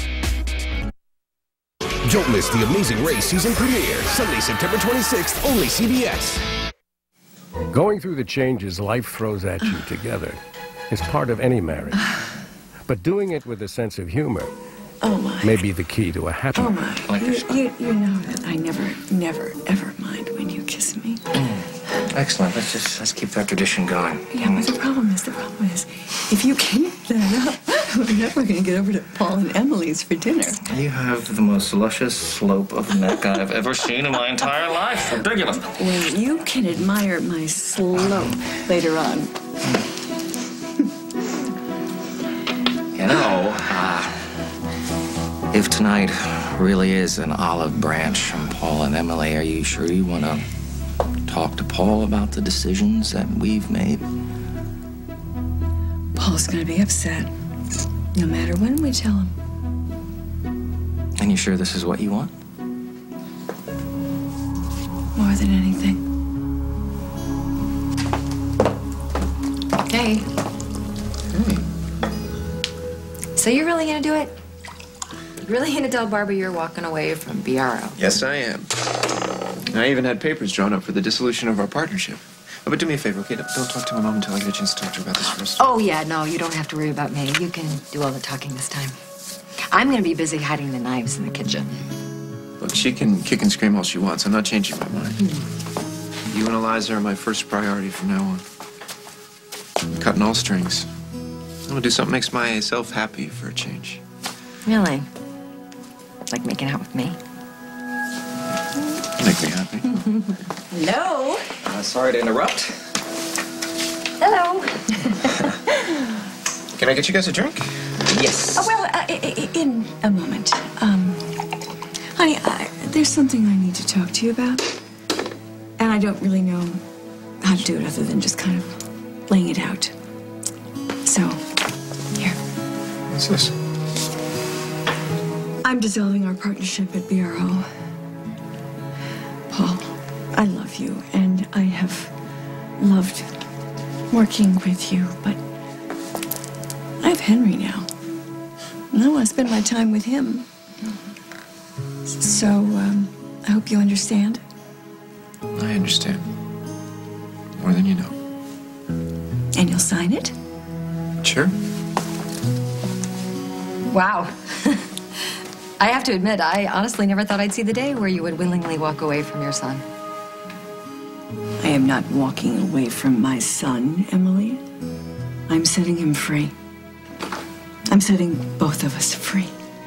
[SPEAKER 33] Don't miss the Amazing Race season premiere, Sunday, September twenty-sixth, only C B S.
[SPEAKER 5] Going through the changes life throws at you together is part of any marriage. But doing it with a sense of humor
[SPEAKER 8] oh my.
[SPEAKER 5] may be the key to a happy
[SPEAKER 8] Oh my. You, you, you know that I never, never, ever mind when you kiss me.
[SPEAKER 25] Mm. Excellent. Let's just let's keep that tradition going.
[SPEAKER 8] Yeah, but the problem is, the problem is, if you keep that up, we're never going to get over to Paul and Emily's for dinner.
[SPEAKER 25] You have the most luscious slope of neck I've ever seen in my entire life. Ridiculous.
[SPEAKER 8] Well, you can admire my slope later on.
[SPEAKER 25] You know, uh, if tonight really is an olive branch from Paul and Emily, are you sure you want to talk to Paul about the decisions that we've made?
[SPEAKER 8] Paul's going to be upset, no matter when we tell him.
[SPEAKER 25] And you sure this is what you want?
[SPEAKER 8] More than anything.
[SPEAKER 10] Hey.
[SPEAKER 25] Hey.
[SPEAKER 10] So you're really gonna do it? Really gonna tell Barbara you're walking away from B R O?
[SPEAKER 28] Yes, I am. I even had papers drawn up for the dissolution of our partnership. Oh, but do me a favor, okay? Don't talk to my mom until I get a chance to talk to her about this first.
[SPEAKER 10] Oh, yeah, no, you don't have to worry about me. You can do all the talking this time. I'm gonna be busy hiding the knives in the kitchen.
[SPEAKER 28] Look, she can kick and scream all she wants. I'm not changing my mind. Mm. You and Eliza are my first priority from now on. I'm cutting all strings. I'm gonna do something that makes myself happy for a change.
[SPEAKER 10] Really? Like making out with me?
[SPEAKER 28] Make me happy.
[SPEAKER 10] Hello?
[SPEAKER 25] Uh, sorry to interrupt.
[SPEAKER 10] Hello.
[SPEAKER 28] Can I get you guys a drink?
[SPEAKER 25] Yes.
[SPEAKER 8] Oh, well, uh, in a moment. Um, honey, I, there's something I need to talk to you about. And I don't really know how to do it other than just kind of laying it out. So, here.
[SPEAKER 28] What's this?
[SPEAKER 8] I'm dissolving our partnership at B R O. Paul, I love you, and I have loved working with you, but I have Henry now. And I want to spend my time with him. So, um, I hope you understand.
[SPEAKER 28] I understand. More than you know.
[SPEAKER 8] And you'll sign it?
[SPEAKER 28] Sure.
[SPEAKER 10] Wow. I have to admit, I honestly never thought I'd see the day where you would willingly walk away from your son.
[SPEAKER 8] I am not walking away from my son, Emily. I'm setting him free. I'm setting both of us free.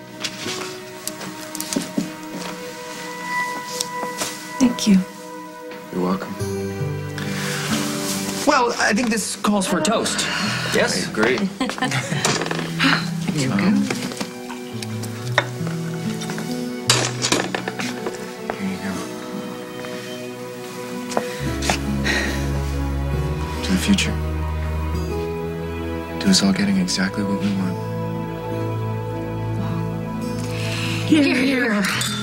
[SPEAKER 8] Thank you.
[SPEAKER 28] You're welcome.
[SPEAKER 25] Well, I think this calls for a toast. Yes?
[SPEAKER 28] I agree.
[SPEAKER 10] Here you
[SPEAKER 28] um,
[SPEAKER 10] go.
[SPEAKER 28] Here you go. To the future. To us all getting exactly what we want.
[SPEAKER 10] Here, here.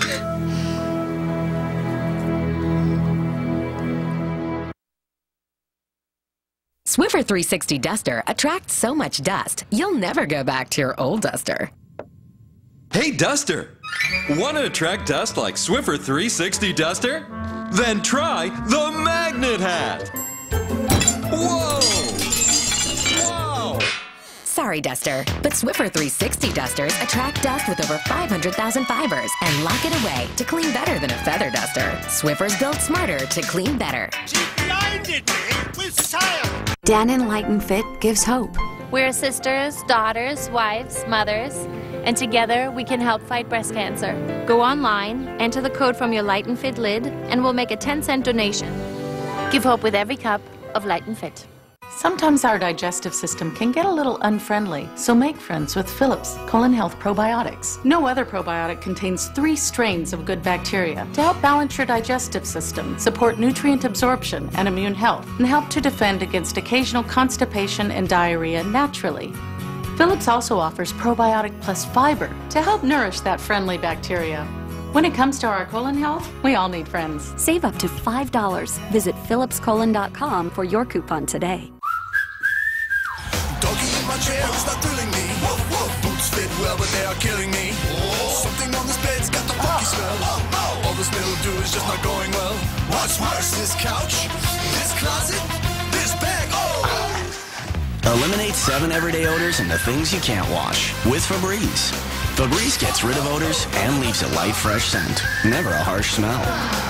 [SPEAKER 12] Swiffer three sixty Duster attracts so much dust, you'll never go back to your old duster.
[SPEAKER 13] Hey, Duster! Want to attract dust like Swiffer three sixty Duster? Then try the Magnet Hat! Whoa! Wow!
[SPEAKER 12] Sorry, Duster, but Swiffer three sixty Dusters attract dust with over five hundred thousand fibers and lock it away to clean better than a feather duster. Swiffer's built smarter to clean better.
[SPEAKER 14] She blinded me with style!
[SPEAKER 3] Dannon Light and Fit gives hope.
[SPEAKER 15] We're sisters, daughters, wives, mothers, and together we can help fight breast cancer. Go online, enter the code from your Light and Fit lid, and we'll make a ten cent donation. Give hope with every cup of Light and Fit.
[SPEAKER 4] Sometimes our digestive system can get a little unfriendly, so make friends with Philips Colon Health Probiotics. No other probiotic contains three strains of good bacteria to help balance your digestive system, support nutrient absorption and immune health, and help to defend against occasional constipation and diarrhea naturally. Philips also offers Probiotic Plus Fiber to help nourish that friendly bacteria. When it comes to our colon health, we all need friends.
[SPEAKER 3] Save up to five dollars. Visit philips colon dot com for your coupon today.
[SPEAKER 14] Doggy in my chair is not thrilling me. Woof, woof. Boots fit well, but they are killing me. Oh. Something on this bed's got the funky smell. Oh, oh. All this mildew is just not going well. What's worse, this couch, this closet, this bag? Oh!
[SPEAKER 27] Eliminate seven everyday odors and the things you can't wash with Febreze. Febreze gets rid of odors and leaves a light, fresh scent. Never a harsh smell.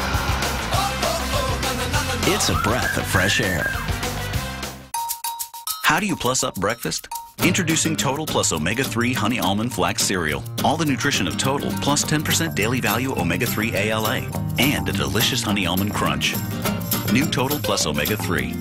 [SPEAKER 27] It's a breath of fresh air.
[SPEAKER 6] How do you plus up breakfast? Introducing Total Plus Omega three Honey Almond Flax Cereal. All the nutrition of Total plus ten percent daily value Omega three A L A. And a delicious Honey Almond Crunch. New Total Plus Omega three.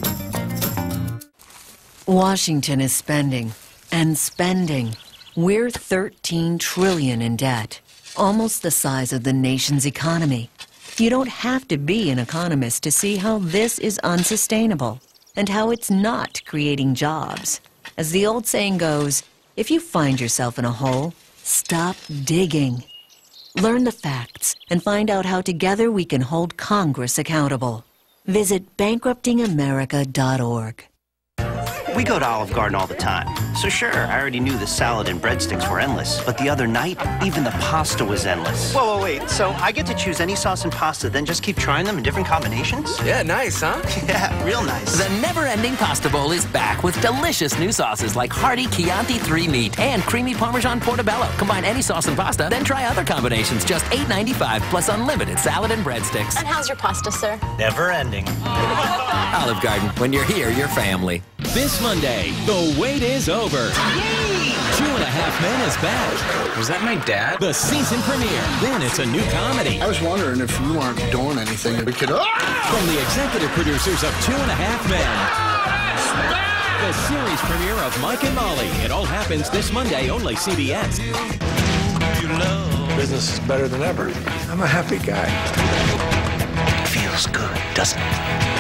[SPEAKER 7] Washington is spending and spending. We're thirteen trillion dollars in debt, almost the size of the nation's economy. You don't have to be an economist to see how this is unsustainable and how it's not creating jobs. As the old saying goes, if you find yourself in a hole, stop digging. Learn the facts and find out how together we can hold Congress accountable. Visit bankrupting america dot org.
[SPEAKER 9] We go to Olive Garden all the time. So sure, I already knew the salad and breadsticks were endless. But the other night, even the pasta was endless. Whoa, whoa, wait. So I get to choose any sauce and pasta, then just keep trying them in different combinations?
[SPEAKER 11] Yeah, nice, huh?
[SPEAKER 9] Yeah, real nice.
[SPEAKER 11] The never-ending pasta bowl is back with delicious new sauces like hearty Chianti three meat and creamy Parmesan Portobello. Combine any sauce and pasta, then try other combinations. Just eight ninety-five plus unlimited salad and breadsticks.
[SPEAKER 15] And how's your pasta, sir?
[SPEAKER 9] Never ending.
[SPEAKER 11] Olive Garden, when you're here, you're family.
[SPEAKER 16] This Monday, the wait is over. Yay! Two and a Half Men is back.
[SPEAKER 28] Was that my dad?
[SPEAKER 16] The season premiere. Then it's a new comedy.
[SPEAKER 17] I was wondering if you aren't doing anything we could...
[SPEAKER 16] From the executive producers of Two and a Half Men. The series premiere of Mike and Molly. It all happens this Monday, only C B S.
[SPEAKER 17] Business is better than ever. I'm a happy guy.
[SPEAKER 9] Feels good, doesn't it?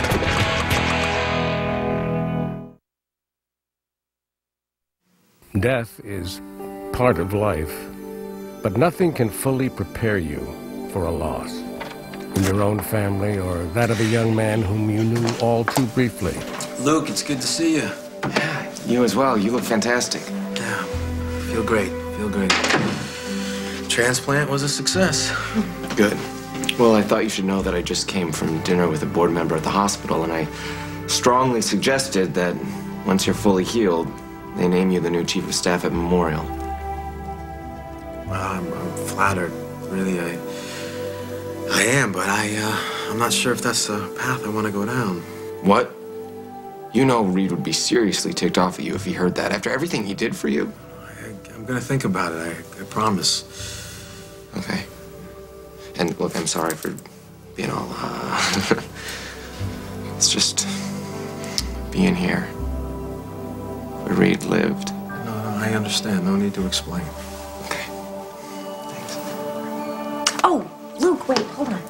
[SPEAKER 5] Death is part of life, but nothing can fully prepare you for a loss. In your own family or that of a young man whom you knew all too briefly.
[SPEAKER 28] Luke, it's good to see you.
[SPEAKER 25] Yeah, you as well. You look fantastic.
[SPEAKER 28] Yeah, feel great, feel great. Transplant was a success.
[SPEAKER 25] Good. Well, I thought you should know that I just came from dinner with a board member at the hospital, and I strongly suggested that once you're fully healed, they name you the new chief of staff at Memorial.
[SPEAKER 28] Well, I'm, I'm flattered. Really, I, I am, but I, uh, I'm not sure if that's the path I want to go down.
[SPEAKER 25] What? You know Reed would be seriously ticked off at you if he heard that after everything he did for you.
[SPEAKER 28] I, I'm gonna think about it. I, I promise.
[SPEAKER 25] Okay. And look, I'm sorry for being all. Uh, it's just being here. Where Reed lived.
[SPEAKER 28] No, no, I understand. No need to explain.
[SPEAKER 25] Okay. Thanks.
[SPEAKER 10] Oh, Luke, wait, hold on.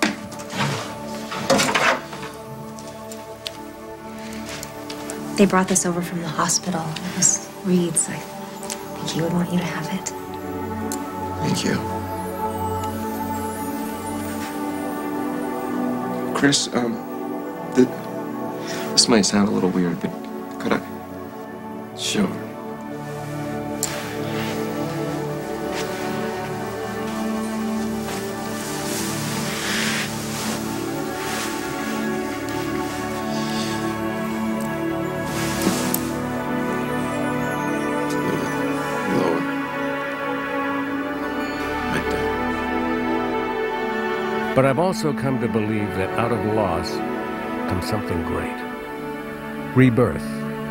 [SPEAKER 10] They brought this over from the hospital. It was Reed's. I think he would want you to have it.
[SPEAKER 25] Thank you. Chris, um, the, this might sound a little weird, but could I? Sure.
[SPEAKER 5] But I've also come to believe that out of loss comes something great. Rebirth.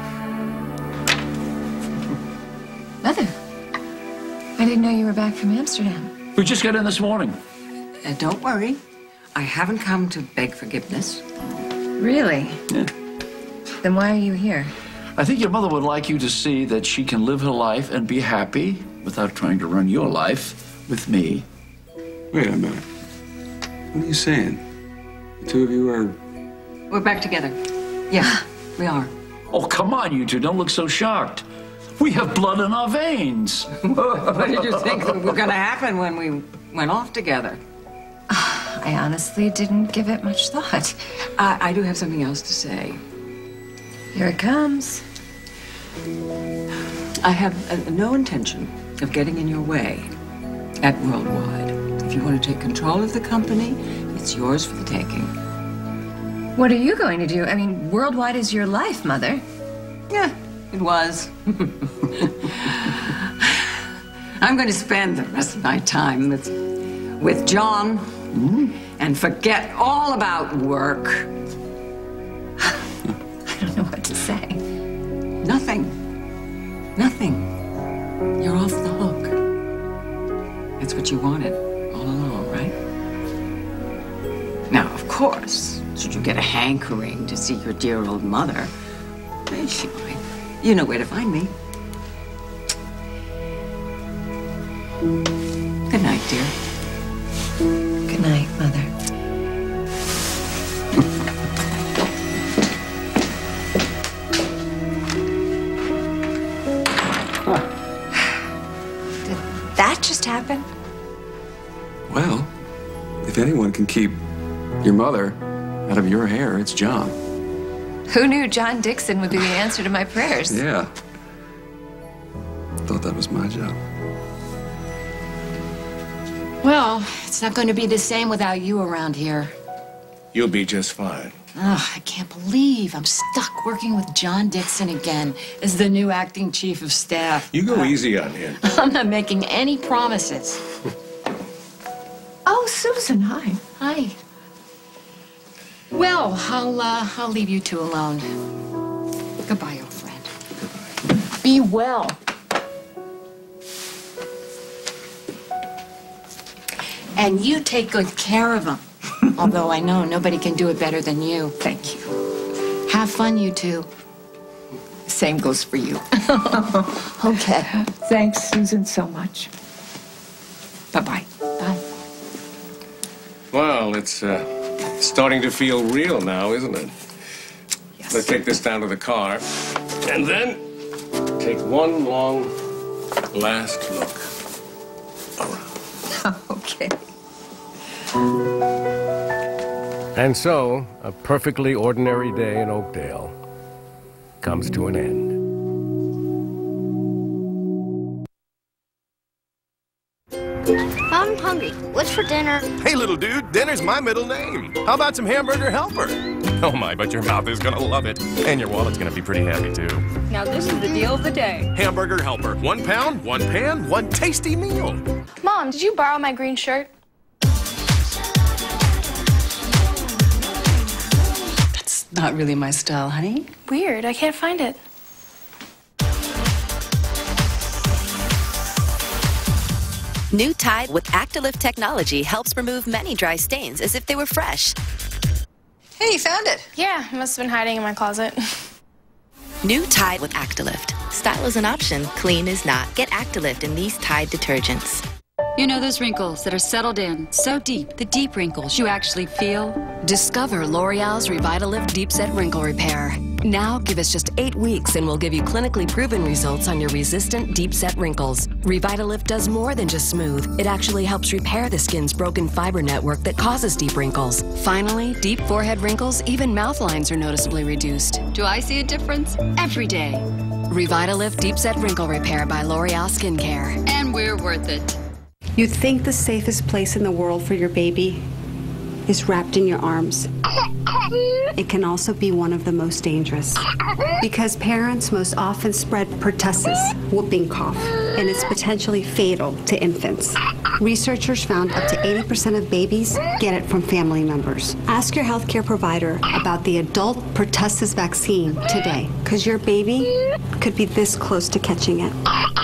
[SPEAKER 8] Nothing. I didn't know you were back from Amsterdam.
[SPEAKER 18] We just got in this morning.
[SPEAKER 20] Uh, don't worry. I haven't come to beg forgiveness.
[SPEAKER 8] Really?
[SPEAKER 18] Yeah.
[SPEAKER 8] Then why are you here?
[SPEAKER 1] I think your mother would like you to see that she can live her life and be happy without trying to run your life with me.
[SPEAKER 2] Wait a minute. What are you saying? The two of you are...
[SPEAKER 20] We're back together. Yeah, we are.
[SPEAKER 1] Oh, come on, you two. Don't look so shocked. We have blood in our veins.
[SPEAKER 20] What did you think was going to happen when we went off together?
[SPEAKER 10] I honestly didn't give it much thought.
[SPEAKER 20] I, I do have something else to say.
[SPEAKER 10] Here it comes.
[SPEAKER 20] I have uh, no intention of getting in your way at Worldwide. If you want to take control of the company, it's yours for the taking.
[SPEAKER 10] What are you going to do? I mean, Worldwide is your life, Mother.
[SPEAKER 20] Yeah, it was. I'm going to spend the rest of my time with, with John mm-hmm. and forget all about work.
[SPEAKER 10] I don't know what to say.
[SPEAKER 20] Nothing. Nothing. You're off the hook. That's what you wanted all along, right? Now, of course, should you get a hankering to see your dear old mother, hey, she might. You know where to find me. Good night, dear.
[SPEAKER 10] Good night, Mother. Did that just happen?
[SPEAKER 2] Well, if anyone can keep your mother out of your hair, it's John.
[SPEAKER 10] Who knew John Dixon would be the answer to my prayers?
[SPEAKER 2] Yeah. Thought that was my job.
[SPEAKER 18] Well, it's not going to be the same without you around here.
[SPEAKER 5] You'll be just fine.
[SPEAKER 18] Ugh, I can't believe I'm stuck working with John Dixon again as the new acting chief of staff.
[SPEAKER 5] You go
[SPEAKER 18] uh,
[SPEAKER 5] easy on him.
[SPEAKER 18] I'm not making any promises.
[SPEAKER 8] Oh, Susan, hi.
[SPEAKER 18] Hi. Well, I'll, uh, I'll leave you two alone. Goodbye, old friend. Goodbye. Be well. And you take good care of him. Although I know nobody can do it better than you.
[SPEAKER 8] Thank you.
[SPEAKER 18] Have fun, you two.
[SPEAKER 8] Same goes for you.
[SPEAKER 18] Okay.
[SPEAKER 8] Thanks, Susan, so much.
[SPEAKER 18] Bye-bye. Bye.
[SPEAKER 5] Well, it's uh, starting to feel real now, isn't it? Yes. Let's take this down to the car, and then take one long, last look around.
[SPEAKER 8] Okay.
[SPEAKER 5] And so, a perfectly ordinary day in Oakdale comes to an end.
[SPEAKER 19] I'm hungry. What's for dinner?
[SPEAKER 21] Hey, little dude, dinner's my middle name. How about some hamburger helper? Oh my, but your mouth is gonna love it. And your wallet's gonna be pretty happy, too.
[SPEAKER 8] Now this is the deal of the day.
[SPEAKER 21] Hamburger helper. One pound, one pan, one tasty meal.
[SPEAKER 19] Mom, did you borrow my green shirt?
[SPEAKER 20] That's not really my style, honey.
[SPEAKER 19] Weird, I can't find it.
[SPEAKER 22] New Tide with Actilift technology helps remove many dry stains as if they were fresh.
[SPEAKER 19] Hey, you found it. Yeah, it must have been hiding in my closet.
[SPEAKER 22] New Tide with Actilift. Style is an option, clean is not. Get Actilift in these Tide detergents.
[SPEAKER 23] You know those wrinkles that are settled in so deep, the deep wrinkles you actually feel? Discover L'Oreal's Revitalift Deep Set Wrinkle Repair. Now, give us just eight weeks and we'll give you clinically proven results on your resistant deep set wrinkles. Revitalift does more than just smooth. It actually helps repair the skin's broken fiber network that causes deep wrinkles. Finally, deep forehead wrinkles, even mouth lines are noticeably reduced. Do I see a difference? Every day. Revitalift Deep Set Wrinkle Repair by L'Oreal Skincare. And we're worth it.
[SPEAKER 24] You think the safest place in the world for your baby is wrapped in your arms. It can also be one of the most dangerous because parents most often spread pertussis, whooping cough, and it's potentially fatal to infants. Researchers found up to eighty percent of babies get it from family members. Ask your healthcare provider about the adult pertussis vaccine today, because your baby could be this close to catching it.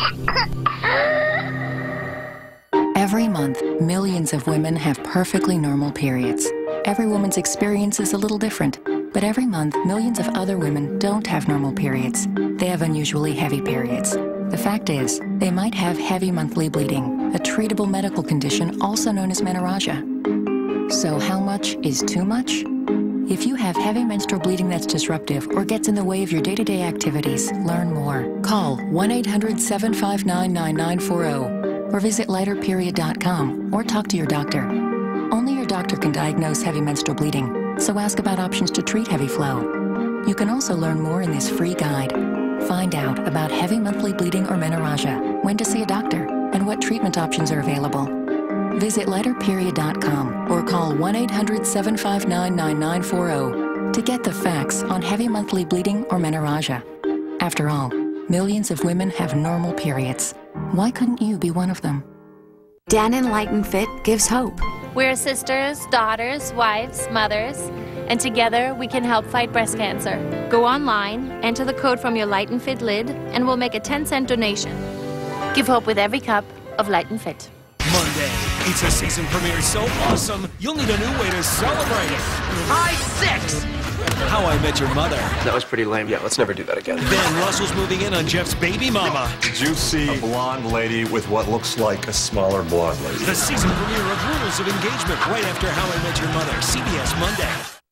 [SPEAKER 26] Every month, millions of women have perfectly normal periods. Every woman's experience is a little different, but every month, millions of other women don't have normal periods. they have unusually heavy periods. The fact is, they might have heavy monthly bleeding, a treatable medical condition also known as menorrhagia. So how much is too much? If you have heavy menstrual bleeding that's disruptive or gets in the way of your day-to-day activities, learn more. Call one eight hundred, seven five nine, nine nine four zero or visit lighter period dot com or talk to your doctor. Only your doctor can diagnose heavy menstrual bleeding, so ask about options to treat heavy flow. You can also learn more in this free guide. Find out about heavy monthly bleeding or menorrhagia, when to see a doctor, and what treatment options are available. Visit lighter period dot com or call one eight hundred, seven five nine, nine nine four zero to get the facts on heavy monthly bleeding or menorrhagia. After all, millions of women have normal periods. Why couldn't you be one of them?
[SPEAKER 22] Dannon Light and Fit gives hope.
[SPEAKER 15] We're sisters, daughters, wives, mothers, and together we can help fight breast cancer. Go online, enter the code from your Light and Fit lid, and we'll make a ten cent donation. Give hope with every cup of Light and Fit.
[SPEAKER 3] Monday. It's a season premiere so awesome, you'll need a new way to celebrate it.
[SPEAKER 4] High six!
[SPEAKER 3] How I Met Your Mother.
[SPEAKER 4] That was pretty lame. Yeah, let's never do that again.
[SPEAKER 3] Then Russell's moving in on Jeff's baby mama.
[SPEAKER 6] Did you see a blonde lady with what looks like a smaller blonde lady?
[SPEAKER 3] The season premiere of Rules of Engagement right after How I Met Your Mother. C B S Monday.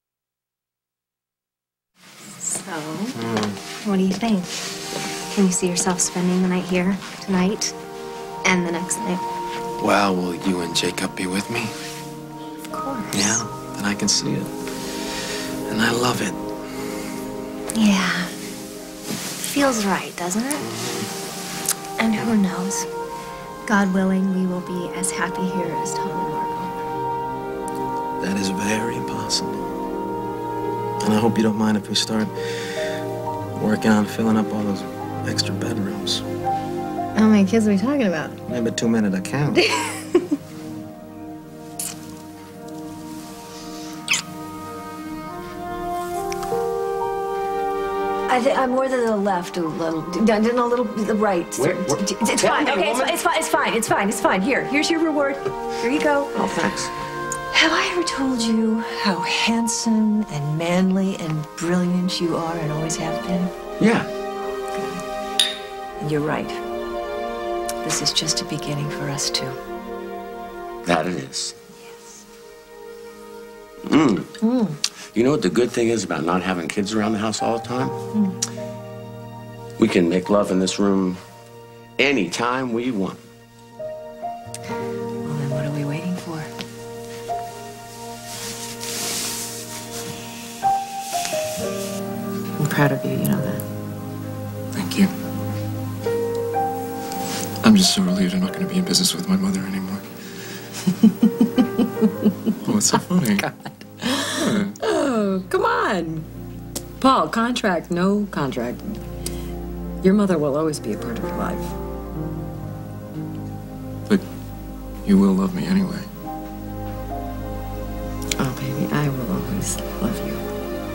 [SPEAKER 7] So, mm. what do you think? Can you see yourself spending the night here tonight and the next night?
[SPEAKER 28] Well, will you and Jacob be with me?
[SPEAKER 7] Of course.
[SPEAKER 28] Yeah, then I can see it. And I love it.
[SPEAKER 7] Yeah. Feels right, doesn't it? And who knows? God willing, we will be as happy here as Tom and Margot.
[SPEAKER 28] That is very possible. And I hope you don't mind if we start working on filling up all those extra bedrooms.
[SPEAKER 7] How many kids are we talking about?
[SPEAKER 28] Maybe two minutes, I count.
[SPEAKER 8] I think I'm more to the left a little, no, a little to the right.
[SPEAKER 28] Where, where,
[SPEAKER 8] it's it's fine. Okay, it's, it's fine. It's fine. It's fine. It's fine. Here, here's your reward. Here you go.
[SPEAKER 28] Oh, thanks.
[SPEAKER 8] Have I ever told you how handsome and manly and brilliant you are and always have been?
[SPEAKER 28] Yeah.
[SPEAKER 8] And you're right. This is just a beginning for us two.
[SPEAKER 25] That it is. Yes. Mm. Mm. You know what the good thing is about not having kids around the house all the time? Mm. We can make love in this room anytime we want.
[SPEAKER 8] Well, then what are we waiting for? I'm proud of you, you know that.
[SPEAKER 28] Thank you. I'm just so relieved I'm not going to be in business with my mother anymore. Oh, it's so funny.
[SPEAKER 20] God. Yeah. Oh, come on. Paul, contract, no contract. Your mother will always be a part of your life.
[SPEAKER 28] But you will love me anyway.
[SPEAKER 20] Oh, baby, I will always love you.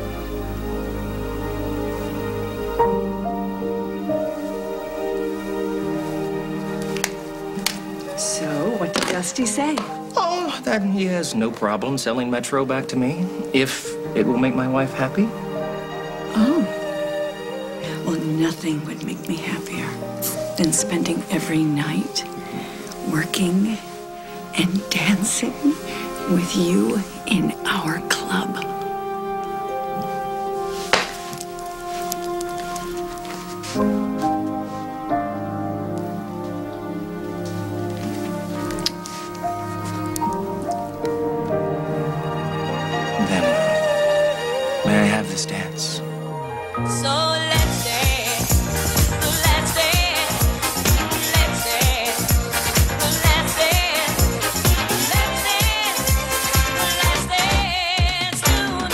[SPEAKER 8] So, what did Dusty say?
[SPEAKER 4] Oh, that he has no problem selling Metro back to me, if it will make my wife happy.
[SPEAKER 8] Oh. Well, nothing would make me happier than spending every night working and dancing with you in our club.
[SPEAKER 4] Dance.
[SPEAKER 12] So let's dance, let's dance, let's dance, let's dance, let's dance, let's dance tonight.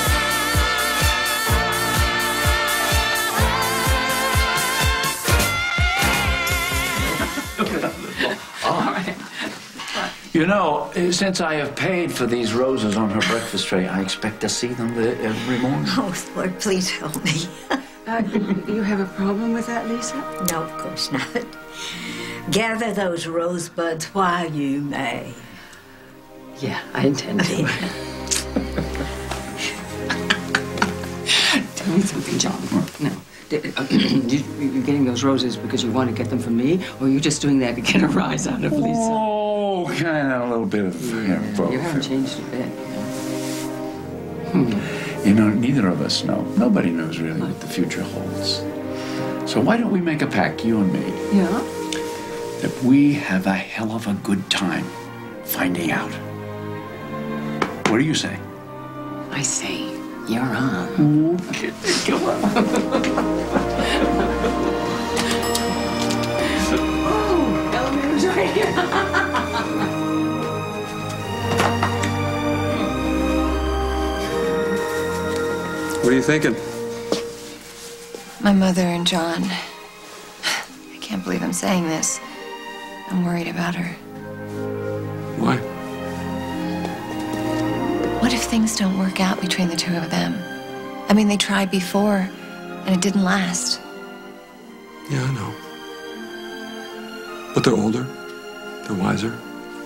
[SPEAKER 1] All right. You know, since I have paid for these roses on her breakfast tray, I expect to see them there every morning.
[SPEAKER 8] Oh, Lord, please help me.
[SPEAKER 20] uh, you have a problem with that, Lisa?
[SPEAKER 8] No, of course not. Gather those rosebuds while you may.
[SPEAKER 20] Yeah, I intend to. Tell me something, John. No. you, you're getting those roses because you want to get them for me, or you're just doing that to get a rise out of Lisa?
[SPEAKER 1] Oh, kind of a little bit of
[SPEAKER 20] Yeah,
[SPEAKER 1] you know, both.
[SPEAKER 20] you haven't changed a bit.
[SPEAKER 1] You know, neither of us know. Nobody knows really what the future holds. So why don't we make a pact, you and me,
[SPEAKER 20] Yeah?
[SPEAKER 1] that we have a hell of a good time finding out. What do you say?
[SPEAKER 20] I say, you're on.
[SPEAKER 1] Okay, come on.
[SPEAKER 20] Oh, elevator's right here.
[SPEAKER 2] What are you thinking?
[SPEAKER 8] My mother and John. I can't believe I'm saying this. I'm worried about her.
[SPEAKER 2] Why?
[SPEAKER 8] What if things don't work out between the two of them? I mean, they tried before, and it didn't last.
[SPEAKER 2] Yeah, I know. But they're older. They're wiser.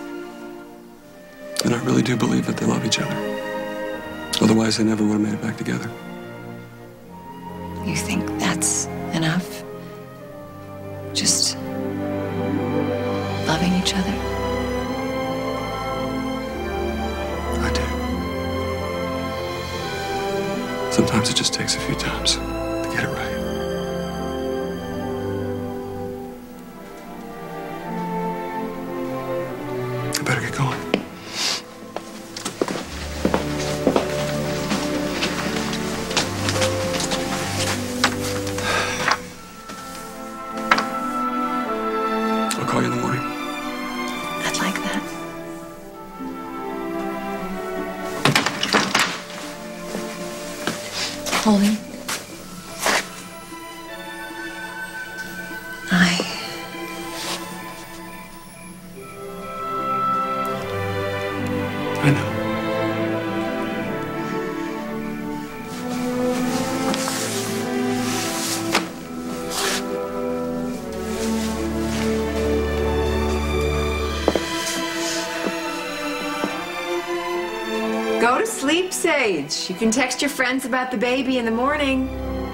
[SPEAKER 2] And I really do believe that they love each other. Otherwise, they never would have made it back together.
[SPEAKER 8] You think that's enough? Just loving each other?
[SPEAKER 2] I do. Sometimes it just takes a few times to get it right. I better get going. I'll call you in the morning.
[SPEAKER 8] I'd like that. Holly. I...
[SPEAKER 2] I know.
[SPEAKER 9] Go to sleep, Sage. You can text your friends about the baby in the morning.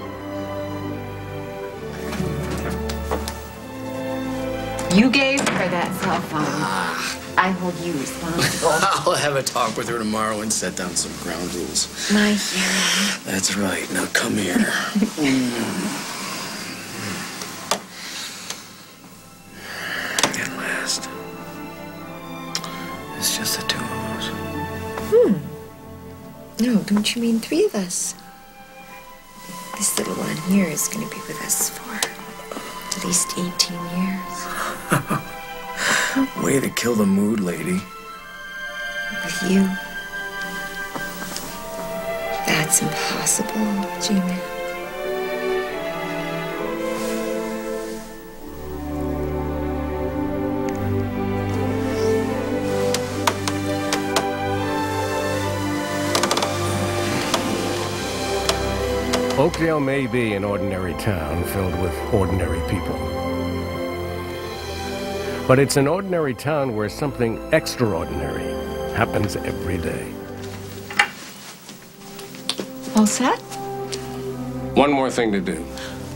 [SPEAKER 9] You gave her that cell phone. I hold you responsible.
[SPEAKER 10] I'll have a talk with her tomorrow and set down some ground rules.
[SPEAKER 9] My hero.
[SPEAKER 10] That's right. Now come here. At last. It's just the two of us.
[SPEAKER 9] Hmm. No, don't you mean three of us? This little one here is going to be with us for at least eighteen years.
[SPEAKER 10] Way to kill the mood, lady.
[SPEAKER 9] With you. That's impossible, G-Man.
[SPEAKER 5] Oakdale may be an ordinary town filled with ordinary people. But it's an ordinary town where something extraordinary happens every day.
[SPEAKER 8] All set?
[SPEAKER 5] One more thing to do.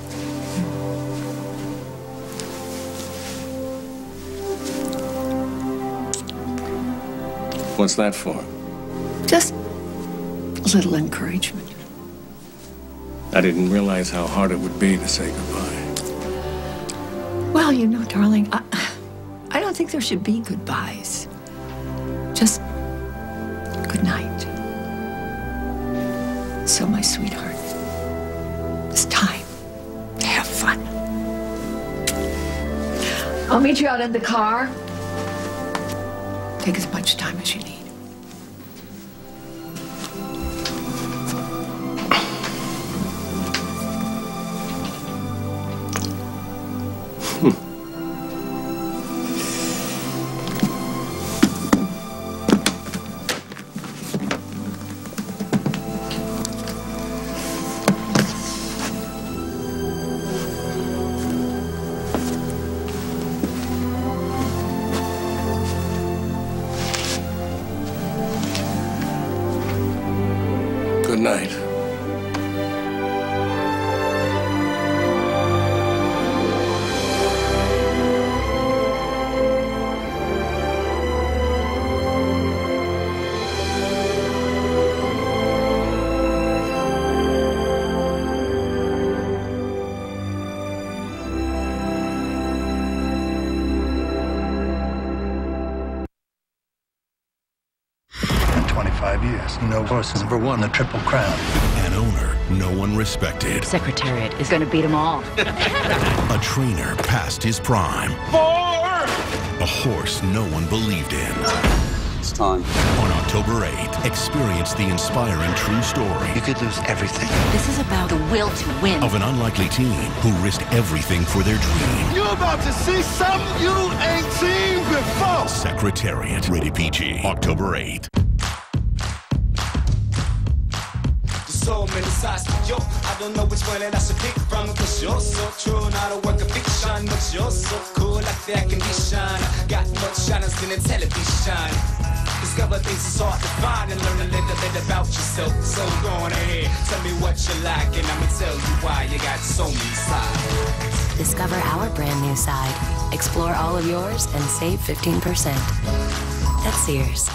[SPEAKER 5] What's that for?
[SPEAKER 8] Just a little encouragement.
[SPEAKER 5] I didn't realize how hard it would be to say goodbye.
[SPEAKER 8] Well, you know, darling, I, I don't think there should be goodbyes. Just good night. So, my sweetheart, it's time to have fun. I'll meet you out in the car. Take as much time as you need.
[SPEAKER 5] Good night.
[SPEAKER 11] Seabass. No horse has ever won the Triple Crown.
[SPEAKER 13] An owner no one respected.
[SPEAKER 23] Secretariat is going to beat them all.
[SPEAKER 13] A trainer past his prime. Four! A horse no one believed in.
[SPEAKER 11] It's time.
[SPEAKER 13] On October eighth, experience the inspiring true story.
[SPEAKER 11] You could lose everything.
[SPEAKER 23] This is about the will to win.
[SPEAKER 13] Of an unlikely teen who risked everything for their dream.
[SPEAKER 11] You're about to see something you ain't seen before.
[SPEAKER 13] Secretariat. Rated P G. October eighth.
[SPEAKER 3] So many sides to you. I don't know which one that I should pick from. Cause you're so true, not a work of fiction. But you're so cool, like the air condition. Got much shiners in the television. Discover things it's hard to find and learn a little bit about yourself. So go on ahead, tell me what you like, and I'ma tell you why you got so many sides.
[SPEAKER 22] Discover our brand new side. Explore all of yours and save fifteen percent. That's Sears.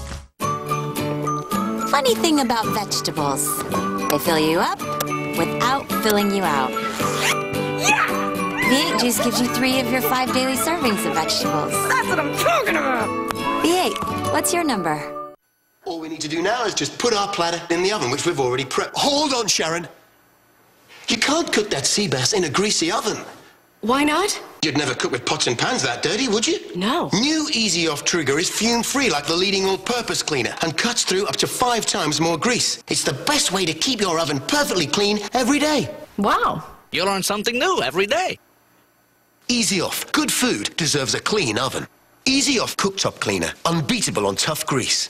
[SPEAKER 22] Funny thing about vegetables, they fill you up without filling you out. Yeah! V eight Juice gives you three of your five daily servings of vegetables. That's what I'm talking about! V eight, what's your number?
[SPEAKER 14] All we need to do now is just put our platter in the oven, which we've already prepped. Hold on, Sharon. You can't cook that sea bass in a greasy oven.
[SPEAKER 19] Why not?
[SPEAKER 14] You'd never cook with pots and pans that dirty, would you?
[SPEAKER 19] No.
[SPEAKER 14] New Easy Off Trigger is fume-free like the leading all-purpose cleaner and cuts through up to five times more grease. It's the best way to keep your oven perfectly clean every day.
[SPEAKER 19] Wow.
[SPEAKER 16] You learn something new every day.
[SPEAKER 14] Easy Off. Good food deserves a clean oven. Easy Off Cooktop Cleaner. Unbeatable on tough grease.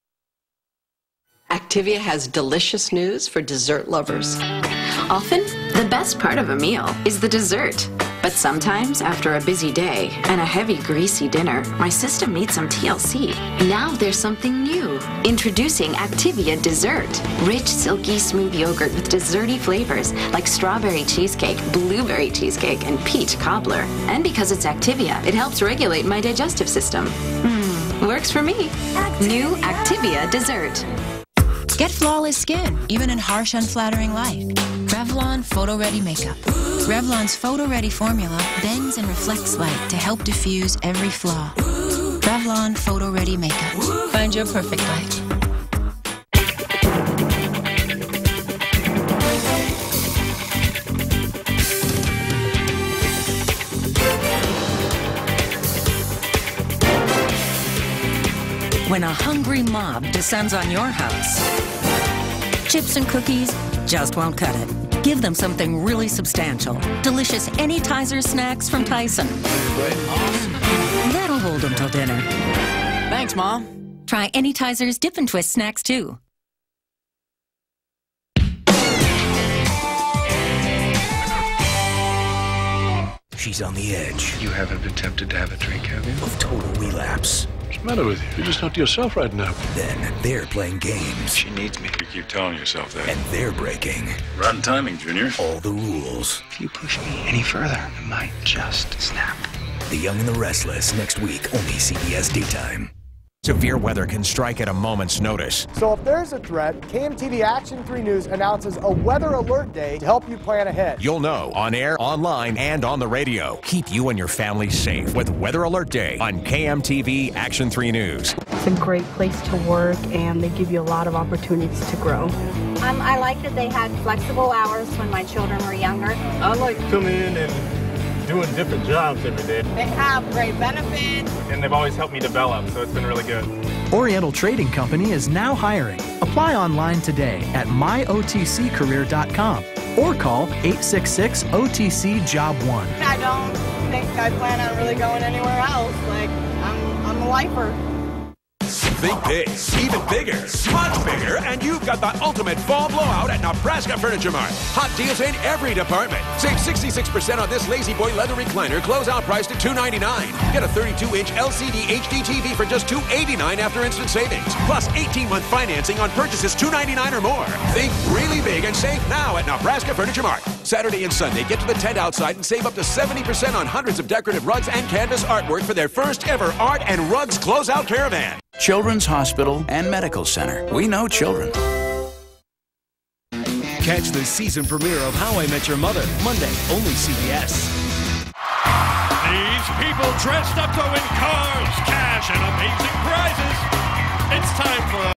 [SPEAKER 17] Activia has delicious news for dessert lovers.
[SPEAKER 18] Often, the best part of a meal is the dessert. But sometimes, after a busy day and a heavy, greasy dinner, my system needs some T L C. Now there's something new. Introducing Activia Dessert. Rich, silky, smooth yogurt with desserty flavors like strawberry cheesecake, blueberry cheesecake, and peach cobbler. And because it's Activia, it helps regulate my digestive system. Mmm, works for me. Activia. New Activia Dessert.
[SPEAKER 21] Get flawless skin, even in harsh, unflattering light. Revlon Photo Ready Makeup. Revlon's Photo Ready formula bends and reflects light to help diffuse every flaw. Revlon Photo Ready Makeup. Find your perfect light.
[SPEAKER 26] When a hungry mob descends on your house, chips and cookies just won't cut it. Give them something really substantial. Delicious Anytizer snacks from Tyson. That'll hold them till dinner.
[SPEAKER 16] Thanks, Mom.
[SPEAKER 26] Try Anytizer's Dip and Twist snacks, too.
[SPEAKER 27] She's on the edge.
[SPEAKER 29] You haven't been tempted to have a drink, have you?
[SPEAKER 27] Of total relapse.
[SPEAKER 29] What's the matter with you? You're just not yourself right now.
[SPEAKER 27] Then they're playing games.
[SPEAKER 29] She needs me. You keep telling yourself that.
[SPEAKER 27] And they're breaking
[SPEAKER 29] Rotten timing, Junior.
[SPEAKER 27] all the rules.
[SPEAKER 29] If you push me any further, I might just snap.
[SPEAKER 27] The Young and the Restless, next week, only C B S Daytime.
[SPEAKER 30] Severe weather can strike at a moment's notice.
[SPEAKER 31] So if there's a threat, K M T V Action three News announces a weather alert day to help you plan ahead.
[SPEAKER 30] You'll know on air, online, and on the radio. Keep you and your family safe with Weather Alert Day on K M T V Action three News.
[SPEAKER 32] It's a great place to work, and they give you a lot of opportunities to grow.
[SPEAKER 33] Um, I like that they had flexible hours when my children were younger.
[SPEAKER 34] I like coming in and doing different jobs every day.
[SPEAKER 33] They have great benefits.
[SPEAKER 34] And they've always helped me develop, so it's been really good.
[SPEAKER 35] Oriental Trading Company is now hiring. Apply online today at my O T C career dot com or call eight six six O T C job one.
[SPEAKER 33] I don't think I plan on really going anywhere else. Like, I'm, I'm a lifer.
[SPEAKER 3] Think big, even bigger, much bigger, and you've got the ultimate fall blowout at Nebraska Furniture Mart. Hot deals in every department. Save sixty-six percent on this Lazy Boy leather recliner, closeout priced at two ninety-nine. Get a thirty-two inch L C D H D T V for just two eighty-nine after instant savings. Plus eighteen month financing on purchases two ninety-nine or more. Think really big and save now at Nebraska Furniture Mart. Saturday and Sunday, get to the tent outside and save up to seventy percent on hundreds of decorative rugs and canvas artwork for their first ever art and rugs closeout caravan.
[SPEAKER 36] Children's Hospital and Medical Center. We know children.
[SPEAKER 3] Catch the season premiere of How I Met Your Mother, Monday, only C B S.
[SPEAKER 37] These people dressed up to win cars, cash, and amazing prizes. It's time for a